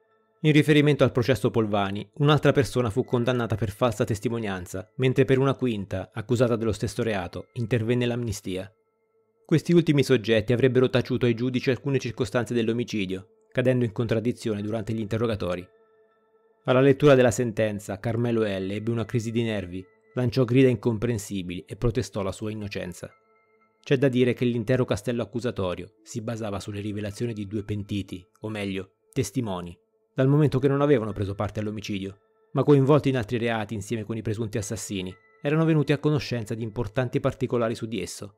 In riferimento al processo Polvani, un'altra persona fu condannata per falsa testimonianza, mentre per una quinta, accusata dello stesso reato, intervenne l'amnistia. Questi ultimi soggetti avrebbero taciuto ai giudici alcune circostanze dell'omicidio, cadendo in contraddizione durante gli interrogatori. Alla lettura della sentenza, Carmelo L. ebbe una crisi di nervi, lanciò grida incomprensibili e protestò la sua innocenza. C'è da dire che l'intero castello accusatorio si basava sulle rivelazioni di due pentiti, o meglio, testimoni, dal momento che non avevano preso parte all'omicidio, ma coinvolti in altri reati insieme con i presunti assassini, erano venuti a conoscenza di importanti particolari su di esso.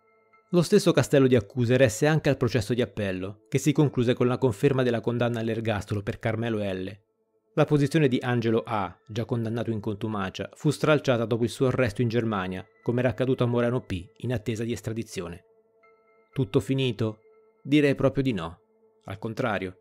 Lo stesso castello di accuse resse anche al processo di appello, che si concluse con la conferma della condanna all'ergastolo per Carmelo L. La posizione di Angelo A., già condannato in contumacia, fu stralciata dopo il suo arresto in Germania, come era accaduto a Moreno P., in attesa di estradizione. Tutto finito? Direi proprio di no. Al contrario.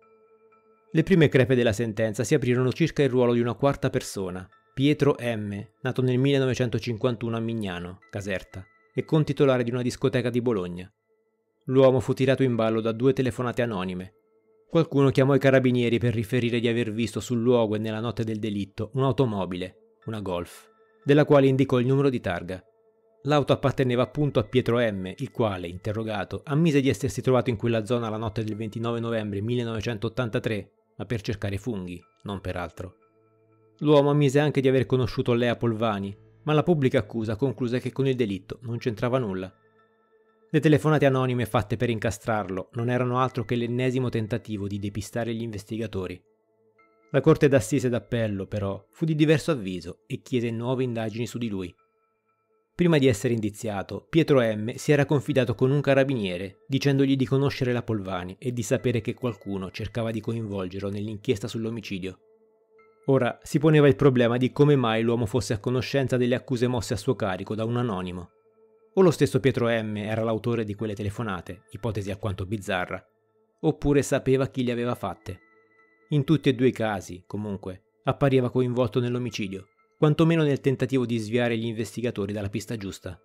Le prime crepe della sentenza si aprirono circa il ruolo di una quarta persona, Pietro M., nato nel millenovecentocinquantuno a Mignano, Caserta, e contitolare di una discoteca di Bologna. L'uomo fu tirato in ballo da due telefonate anonime. Qualcuno chiamò i carabinieri per riferire di aver visto sul luogo e nella notte del delitto un'automobile, una Golf, della quale indicò il numero di targa. L'auto apparteneva appunto a Pietro M., il quale, interrogato, ammise di essersi trovato in quella zona la notte del ventinove novembre millenovecentottantatré, ma per cercare funghi, non per altro. L'uomo ammise anche di aver conosciuto Lea Polvani, ma la pubblica accusa concluse che con il delitto non c'entrava nulla. Le telefonate anonime fatte per incastrarlo non erano altro che l'ennesimo tentativo di depistare gli investigatori. La corte d'assise d'appello, però, fu di diverso avviso e chiese nuove indagini su di lui. Prima di essere indiziato, Pietro M. si era confidato con un carabiniere, dicendogli di conoscere la Polvani e di sapere che qualcuno cercava di coinvolgerlo nell'inchiesta sull'omicidio. Ora si poneva il problema di come mai l'uomo fosse a conoscenza delle accuse mosse a suo carico da un anonimo. O lo stesso Pietro M. era l'autore di quelle telefonate, ipotesi alquanto bizzarra, oppure sapeva chi le aveva fatte. In tutti e due i casi, comunque, appariva coinvolto nell'omicidio, quantomeno nel tentativo di sviare gli investigatori dalla pista giusta.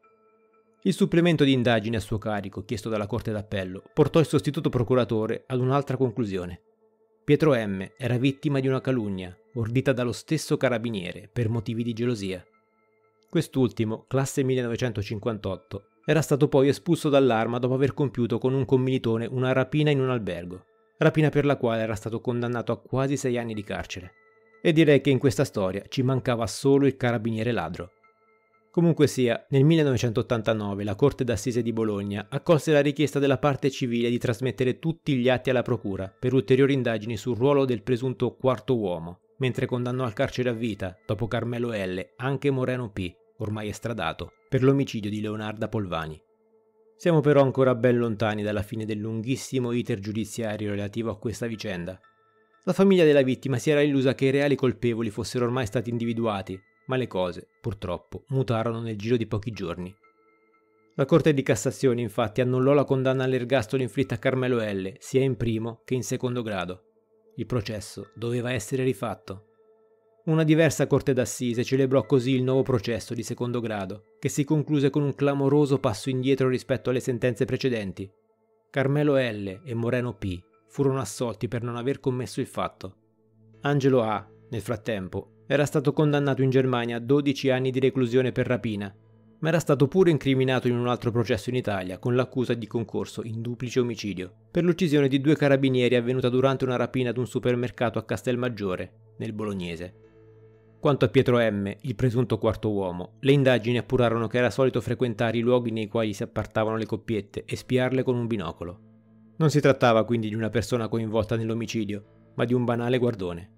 Il supplemento di indagini a suo carico chiesto dalla Corte d'Appello portò il sostituto procuratore ad un'altra conclusione. Pietro M. era vittima di una calunnia, ordita dallo stesso carabiniere per motivi di gelosia. Quest'ultimo, classe millenovecentocinquantotto, era stato poi espulso dall'arma dopo aver compiuto con un commilitone una rapina in un albergo, rapina per la quale era stato condannato a quasi sei anni di carcere. E direi che in questa storia ci mancava solo il carabiniere ladro. Comunque sia, nel millenovecentottantanove la Corte d'Assise di Bologna accolse la richiesta della parte civile di trasmettere tutti gli atti alla procura per ulteriori indagini sul ruolo del presunto quarto uomo, mentre condannò al carcere a vita, dopo Carmelo L., anche Moreno P., ormai estradato, per l'omicidio di Leonarda Polvani. Siamo però ancora ben lontani dalla fine del lunghissimo iter giudiziario relativo a questa vicenda. La famiglia della vittima si era illusa che i reali colpevoli fossero ormai stati individuati, ma le cose, purtroppo, mutarono nel giro di pochi giorni. La Corte di Cassazione infatti annullò la condanna all'ergastolo inflitta a Carmelo L. sia in primo che in secondo grado. Il processo doveva essere rifatto. Una diversa Corte d'Assise celebrò così il nuovo processo di secondo grado, che si concluse con un clamoroso passo indietro rispetto alle sentenze precedenti. Carmelo L. e Moreno P. furono assolti per non aver commesso il fatto. Angelo A., nel frattempo, era stato condannato in Germania a dodici anni di reclusione per rapina, ma era stato pure incriminato in un altro processo in Italia con l'accusa di concorso in duplice omicidio per l'uccisione di due carabinieri avvenuta durante una rapina ad un supermercato a Castelmaggiore, nel Bolognese. Quanto a Pietro M., il presunto quarto uomo, le indagini appurarono che era solito frequentare i luoghi nei quali si appartavano le coppiette e spiarle con un binocolo. Non si trattava quindi di una persona coinvolta nell'omicidio, ma di un banale guardone.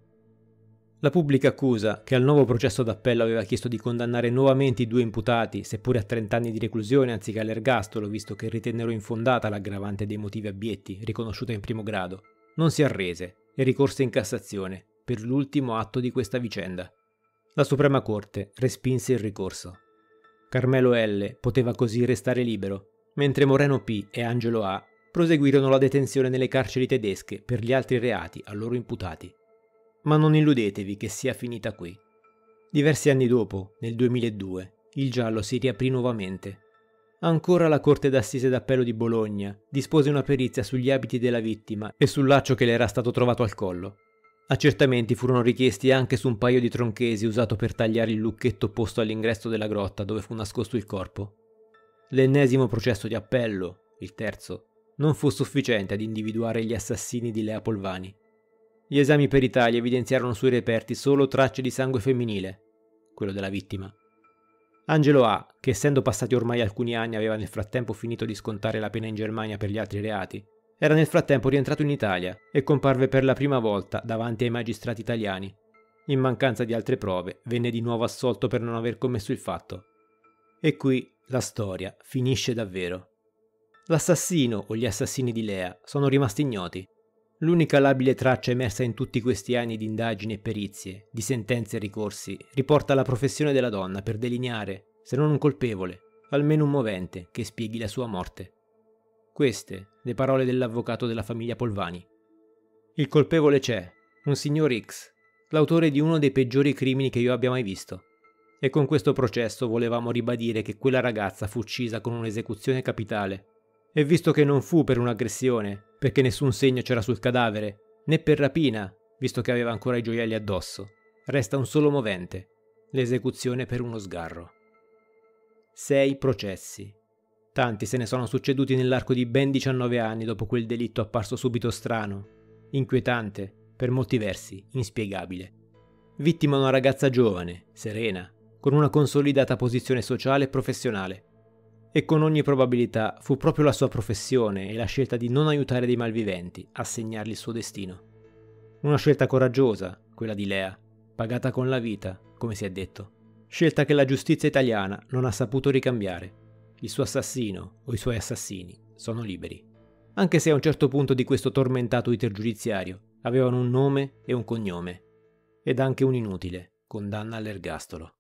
La pubblica accusa, che al nuovo processo d'appello aveva chiesto di condannare nuovamente i due imputati, seppure a trenta anni di reclusione anziché all'ergastolo, visto che ritennero infondata l'aggravante dei motivi abietti, riconosciuta in primo grado, non si arrese e ricorse in Cassazione per l'ultimo atto di questa vicenda. La Suprema Corte respinse il ricorso. Carmelo L. poteva così restare libero, mentre Moreno P. e Angelo A. proseguirono la detenzione nelle carceri tedesche per gli altri reati a loro imputati. Ma non illudetevi che sia finita qui. Diversi anni dopo, nel duemiladue, il giallo si riaprì nuovamente. Ancora la Corte d'Assise d'Appello di Bologna dispose una perizia sugli abiti della vittima e sul laccio che le era stato trovato al collo. Accertamenti furono richiesti anche su un paio di tronchesi usato per tagliare il lucchetto posto all'ingresso della grotta dove fu nascosto il corpo. L'ennesimo processo di appello, il terzo, non fu sufficiente ad individuare gli assassini di Lea Polvani. Gli esami peritali evidenziarono sui reperti solo tracce di sangue femminile, quello della vittima. Angelo A., che essendo passati ormai alcuni anni aveva nel frattempo finito di scontare la pena in Germania per gli altri reati, era nel frattempo rientrato in Italia e comparve per la prima volta davanti ai magistrati italiani. In mancanza di altre prove, venne di nuovo assolto per non aver commesso il fatto. E qui la storia finisce davvero. L'assassino o gli assassini di Lea sono rimasti ignoti. L'unica labile traccia emersa in tutti questi anni di indagini e perizie, di sentenze e ricorsi, riporta la professione della donna per delineare, se non un colpevole, almeno un movente che spieghi la sua morte. Queste le parole dell'avvocato della famiglia Polvani. Il colpevole c'è, un signor X, l'autore di uno dei peggiori crimini che io abbia mai visto. E con questo processo volevamo ribadire che quella ragazza fu uccisa con un'esecuzione capitale. E visto che non fu per un'aggressione, perché nessun segno c'era sul cadavere, né per rapina, visto che aveva ancora i gioielli addosso, resta un solo movente, l'esecuzione per uno sgarro. Sei processi. Tanti se ne sono succeduti nell'arco di ben diciannove anni dopo quel delitto apparso subito strano, inquietante, per molti versi inspiegabile. Vittima una ragazza giovane, serena, con una consolidata posizione sociale e professionale. E con ogni probabilità fu proprio la sua professione e la scelta di non aiutare dei malviventi a segnargli il suo destino. Una scelta coraggiosa, quella di Lea, pagata con la vita, come si è detto. Scelta che la giustizia italiana non ha saputo ricambiare. Il suo assassino o i suoi assassini sono liberi. Anche se a un certo punto di questo tormentato iter giudiziario avevano un nome e un cognome. Ed anche un'inutile condanna all'ergastolo.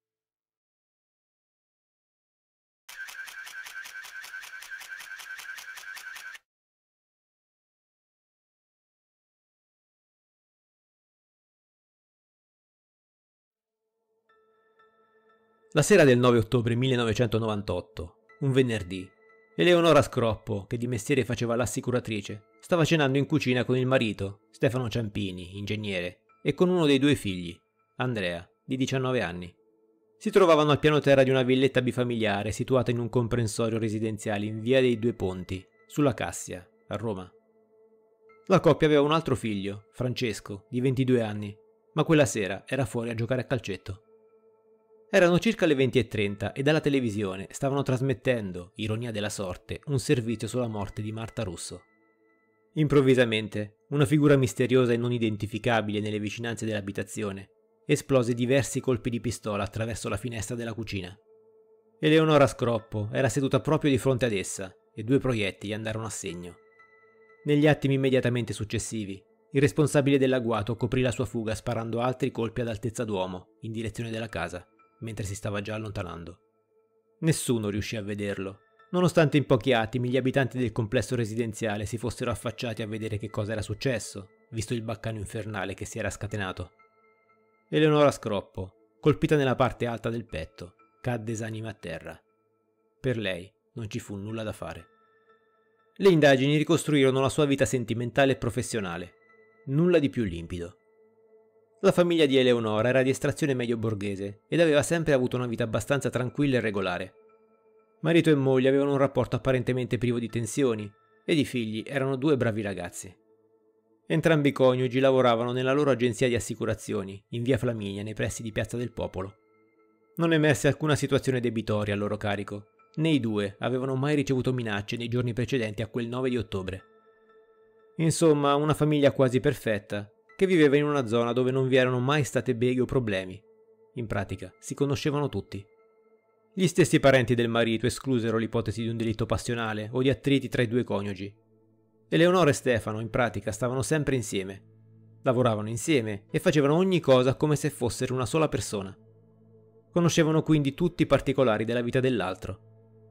La sera del nove ottobre millenovecentonovantotto, un venerdì, Eleonora Scroppo, che di mestiere faceva l'assicuratrice, stava cenando in cucina con il marito, Stefano Ciampini, ingegnere, e con uno dei due figli, Andrea, di diciannove anni. Si trovavano al piano terra di una villetta bifamiliare situata in un comprensorio residenziale in via dei Due Ponti, sulla Cassia, a Roma. La coppia aveva un altro figlio, Francesco, di ventidue anni, ma quella sera era fuori a giocare a calcetto. Erano circa le venti e trenta e dalla televisione stavano trasmettendo, ironia della sorte, un servizio sulla morte di Marta Russo. Improvvisamente, una figura misteriosa e non identificabile nelle vicinanze dell'abitazione esplose diversi colpi di pistola attraverso la finestra della cucina. Eleonora Scroppo era seduta proprio di fronte ad essa e due proiettili andarono a segno. Negli attimi immediatamente successivi, il responsabile dell'agguato coprì la sua fuga sparando altri colpi ad altezza d'uomo in direzione della casa, mentre si stava già allontanando. Nessuno riuscì a vederlo, nonostante in pochi attimi gli abitanti del complesso residenziale si fossero affacciati a vedere che cosa era successo, visto il baccano infernale che si era scatenato. Eleonora Scroppo, colpita nella parte alta del petto, cadde esanime a terra. Per lei non ci fu nulla da fare. Le indagini ricostruirono la sua vita sentimentale e professionale. Nulla di più limpido. La famiglia di Eleonora era di estrazione medio-borghese ed aveva sempre avuto una vita abbastanza tranquilla e regolare. Marito e moglie avevano un rapporto apparentemente privo di tensioni ed i figli erano due bravi ragazzi. Entrambi i coniugi lavoravano nella loro agenzia di assicurazioni, in via Flaminia, nei pressi di Piazza del Popolo. Non emerse alcuna situazione debitoria a loro carico, né i due avevano mai ricevuto minacce nei giorni precedenti a quel nove di ottobre. Insomma, una famiglia quasi perfetta, che viveva in una zona dove non vi erano mai state beghe o problemi. In pratica, si conoscevano tutti. Gli stessi parenti del marito esclusero l'ipotesi di un delitto passionale o di attriti tra i due coniugi. Eleonora e Stefano, in pratica, stavano sempre insieme. Lavoravano insieme e facevano ogni cosa come se fossero una sola persona. Conoscevano quindi tutti i particolari della vita dell'altro.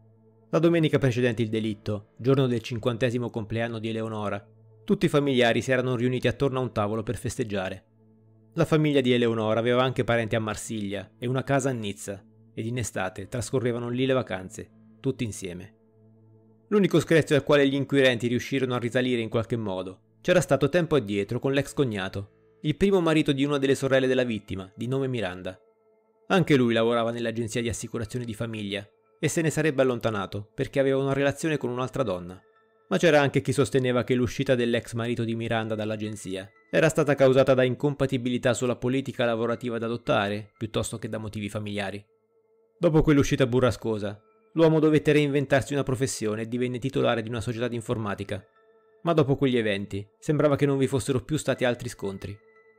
La domenica precedente il delitto, giorno del cinquantesimo compleanno di Eleonora, tutti i familiari si erano riuniti attorno a un tavolo per festeggiare. La famiglia di Eleonora aveva anche parenti a Marsiglia e una casa a Nizza, ed in estate trascorrevano lì le vacanze, tutti insieme. L'unico screzio al quale gli inquirenti riuscirono a risalire in qualche modo c'era stato tempo addietro con l'ex cognato, il primo marito di una delle sorelle della vittima, di nome Miranda. Anche lui lavorava nell'agenzia di assicurazione di famiglia e se ne sarebbe allontanato perché aveva una relazione con un'altra donna. Ma c'era anche chi sosteneva che l'uscita dell'ex marito di Miranda dall'agenzia era stata causata da incompatibilità sulla politica lavorativa da adottare, piuttosto che da motivi familiari. Dopo quell'uscita burrascosa, l'uomo dovette reinventarsi una professione e divenne titolare di una società di informatica. Ma dopo quegli eventi, sembrava che non vi fossero più stati altri scontri.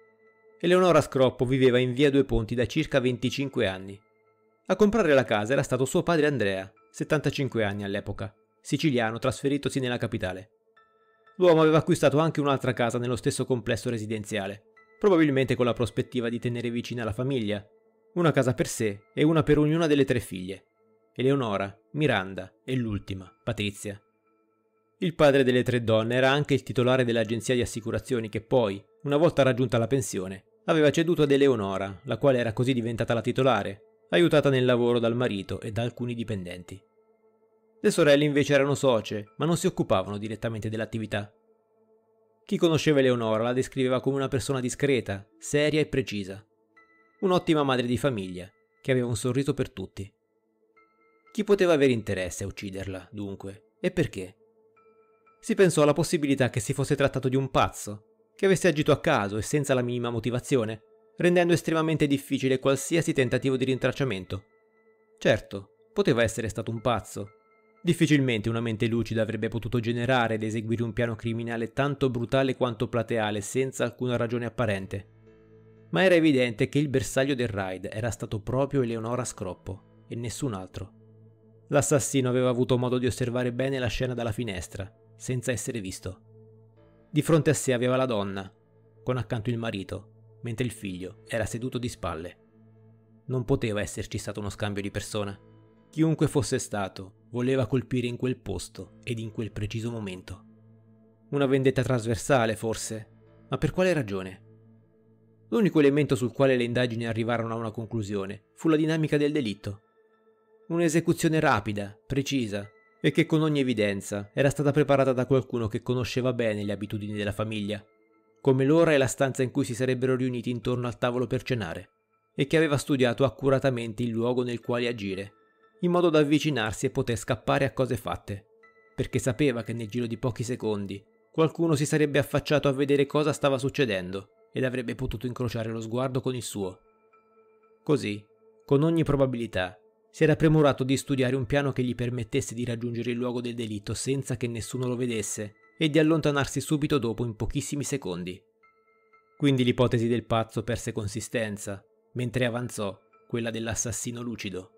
Eleonora Scroppo viveva in via Due Ponti da circa venticinque anni. A comprare la casa era stato suo padre Andrea, settantacinque anni all'epoca, siciliano trasferitosi nella capitale. L'uomo aveva acquistato anche un'altra casa nello stesso complesso residenziale, probabilmente con la prospettiva di tenere vicina la famiglia, una casa per sé e una per ognuna delle tre figlie, Eleonora, Miranda e l'ultima, Patrizia. Il padre delle tre donne era anche il titolare dell'agenzia di assicurazioni che poi, una volta raggiunta la pensione, aveva ceduto ad Eleonora, la quale era così diventata la titolare, aiutata nel lavoro dal marito e da alcuni dipendenti. Le sorelle invece erano socie, ma non si occupavano direttamente dell'attività. Chi conosceva Eleonora la descriveva come una persona discreta, seria e precisa. Un'ottima madre di famiglia, che aveva un sorriso per tutti. Chi poteva avere interesse a ucciderla, dunque, e perché? Si pensò alla possibilità che si fosse trattato di un pazzo, che avesse agito a caso e senza la minima motivazione, rendendo estremamente difficile qualsiasi tentativo di rintracciamento. Certo, poteva essere stato un pazzo. Difficilmente una mente lucida avrebbe potuto generare ed eseguire un piano criminale tanto brutale quanto plateale senza alcuna ragione apparente. Ma era evidente che il bersaglio del raid era stato proprio Eleonora Scroppo e nessun altro. L'assassino aveva avuto modo di osservare bene la scena dalla finestra, senza essere visto. Di fronte a sé aveva la donna, con accanto il marito, mentre il figlio era seduto di spalle. Non poteva esserci stato uno scambio di persona. Chiunque fosse stato, voleva colpire in quel posto ed in quel preciso momento. Una vendetta trasversale, forse, ma per quale ragione? L'unico elemento sul quale le indagini arrivarono a una conclusione fu la dinamica del delitto. Un'esecuzione rapida, precisa, e che con ogni evidenza era stata preparata da qualcuno che conosceva bene le abitudini della famiglia, come l'ora e la stanza in cui si sarebbero riuniti intorno al tavolo per cenare, e che aveva studiato accuratamente il luogo nel quale agire, in modo da avvicinarsi e poter scappare a cose fatte, perché sapeva che nel giro di pochi secondi qualcuno si sarebbe affacciato a vedere cosa stava succedendo ed avrebbe potuto incrociare lo sguardo con il suo. Così, con ogni probabilità, si era premurato di studiare un piano che gli permettesse di raggiungere il luogo del delitto senza che nessuno lo vedesse e di allontanarsi subito dopo in pochissimi secondi. Quindi l'ipotesi del pazzo perse consistenza, mentre avanzò quella dell'assassino lucido.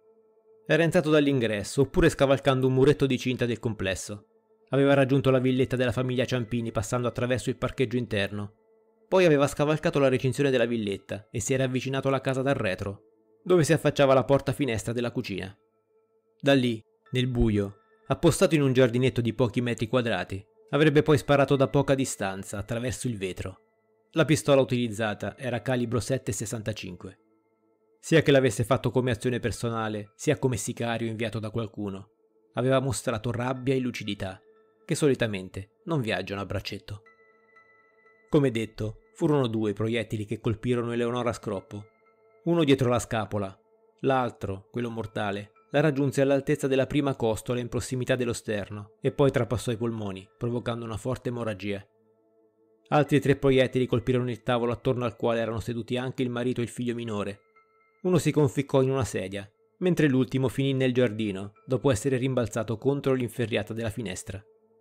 Era entrato dall'ingresso oppure scavalcando un muretto di cinta del complesso. Aveva raggiunto la villetta della famiglia Ciampini passando attraverso il parcheggio interno. Poi aveva scavalcato la recinzione della villetta e si era avvicinato alla casa dal retro, dove si affacciava la porta-finestra della cucina. Da lì, nel buio, appostato in un giardinetto di pochi metri quadrati. Avrebbe poi sparato da poca distanza, attraverso il vetro. La pistola utilizzata era calibro sette virgola sessantacinque. Sia che l'avesse fatto come azione personale, sia come sicario inviato da qualcuno, aveva mostrato rabbia e lucidità, che solitamente non viaggiano a braccetto. Come detto, furono due i proiettili che colpirono Eleonora Scroppo. Uno dietro la scapola, l'altro, quello mortale, la raggiunse all'altezza della prima costola in prossimità dello sterno e poi trapassò i polmoni, provocando una forte emorragia. Altri tre proiettili colpirono il tavolo attorno al quale erano seduti anche il marito e il figlio minore. Uno si conficcò in una sedia, mentre l'ultimo finì nel giardino, dopo essere rimbalzato contro l'inferriata della finestra.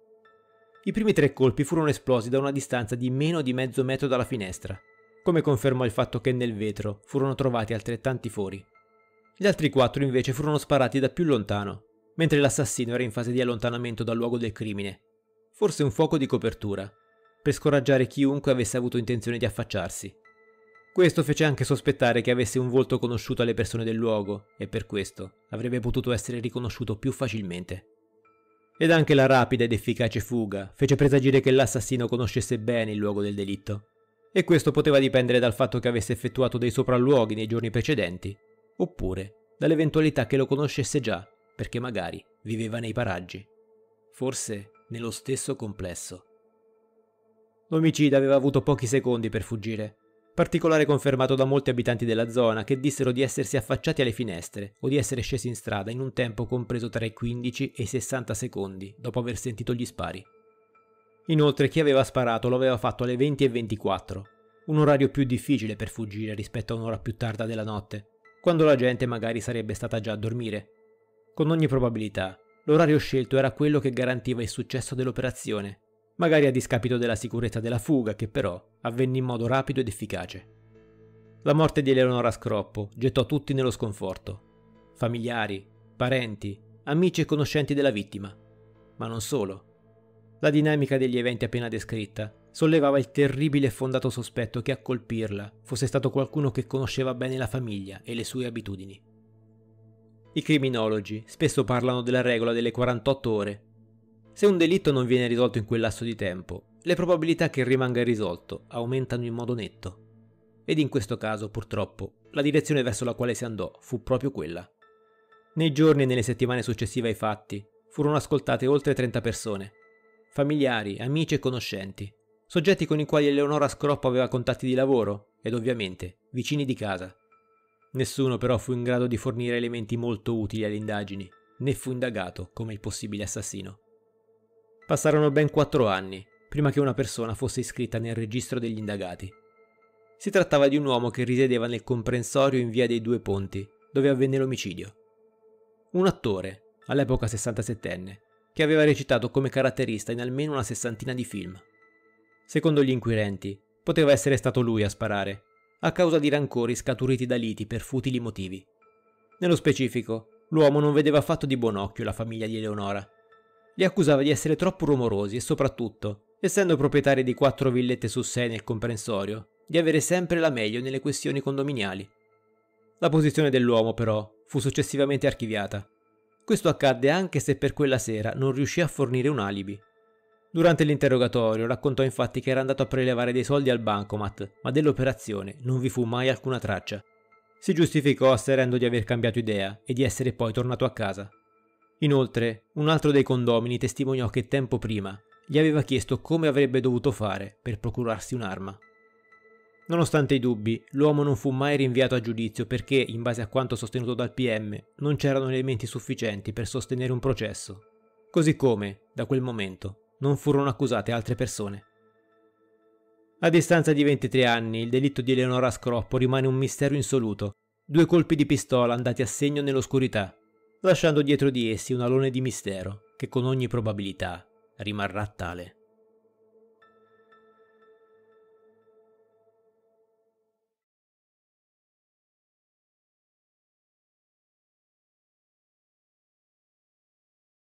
I primi tre colpi furono esplosi da una distanza di meno di mezzo metro dalla finestra, come confermò il fatto che nel vetro furono trovati altrettanti fori. Gli altri quattro invece furono sparati da più lontano, mentre l'assassino era in fase di allontanamento dal luogo del crimine. Forse un fuoco di copertura, per scoraggiare chiunque avesse avuto intenzione di affacciarsi. Questo fece anche sospettare che avesse un volto conosciuto alle persone del luogo e per questo avrebbe potuto essere riconosciuto più facilmente. Ed anche la rapida ed efficace fuga fece presagire che l'assassino conoscesse bene il luogo del delitto, e questo poteva dipendere dal fatto che avesse effettuato dei sopralluoghi nei giorni precedenti, oppure dall'eventualità che lo conoscesse già, perché magari viveva nei paraggi, forse nello stesso complesso. L'omicida aveva avuto pochi secondi per fuggire, particolare confermato da molti abitanti della zona che dissero di essersi affacciati alle finestre o di essere scesi in strada in un tempo compreso tra i quindici e i sessanta secondi dopo aver sentito gli spari. Inoltre chi aveva sparato lo aveva fatto alle venti e ventiquattro, un orario più difficile per fuggire rispetto a un'ora più tarda della notte, quando la gente magari sarebbe stata già a dormire. Con ogni probabilità, l'orario scelto era quello che garantiva il successo dell'operazione, magari a discapito della sicurezza della fuga che però avvenne in modo rapido ed efficace. La morte di Eleonora Scroppo gettò tutti nello sconforto. Familiari, parenti, amici e conoscenti della vittima. Ma non solo. La dinamica degli eventi appena descritta sollevava il terribile e fondato sospetto che a colpirla fosse stato qualcuno che conosceva bene la famiglia e le sue abitudini. I criminologi spesso parlano della regola delle quarantotto ore. Se un delitto non viene risolto in quel lasso di tempo, le probabilità che rimanga irrisolto aumentano in modo netto. Ed in questo caso, purtroppo, la direzione verso la quale si andò fu proprio quella. Nei giorni e nelle settimane successive ai fatti, furono ascoltate oltre trenta persone. Familiari, amici e conoscenti, soggetti con i quali Eleonora Scroppo aveva contatti di lavoro ed ovviamente vicini di casa. Nessuno però fu in grado di fornire elementi molto utili alle indagini, né fu indagato come il possibile assassino. Passarono ben quattro anni prima che una persona fosse iscritta nel registro degli indagati. Si trattava di un uomo che risiedeva nel comprensorio in via dei Due Ponti, dove avvenne l'omicidio. Un attore, all'epoca sessantasettenne, che aveva recitato come caratterista in almeno una sessantina di film. Secondo gli inquirenti, poteva essere stato lui a sparare, a causa di rancori scaturiti da liti per futili motivi. Nello specifico, l'uomo non vedeva affatto di buon occhio la famiglia di Eleonora. Li accusava di essere troppo rumorosi e soprattutto, essendo proprietari di quattro villette su sei nel comprensorio, di avere sempre la meglio nelle questioni condominiali. La posizione dell'uomo, però, fu successivamente archiviata. Questo accadde anche se per quella sera non riuscì a fornire un alibi. Durante l'interrogatorio raccontò infatti che era andato a prelevare dei soldi al bancomat, ma dell'operazione non vi fu mai alcuna traccia. Si giustificò asserendo di aver cambiato idea e di essere poi tornato a casa. Inoltre, un altro dei condomini testimoniò che tempo prima gli aveva chiesto come avrebbe dovuto fare per procurarsi un'arma. Nonostante i dubbi, l'uomo non fu mai rinviato a giudizio perché, in base a quanto sostenuto dal P M, non c'erano elementi sufficienti per sostenere un processo. Così come, da quel momento, non furono accusate altre persone. A distanza di ventitré anni, il delitto di Eleonora Scroppo rimane un mistero insoluto. Due colpi di pistola andati a segno nell'oscurità, lasciando dietro di essi un alone di mistero che con ogni probabilità rimarrà tale.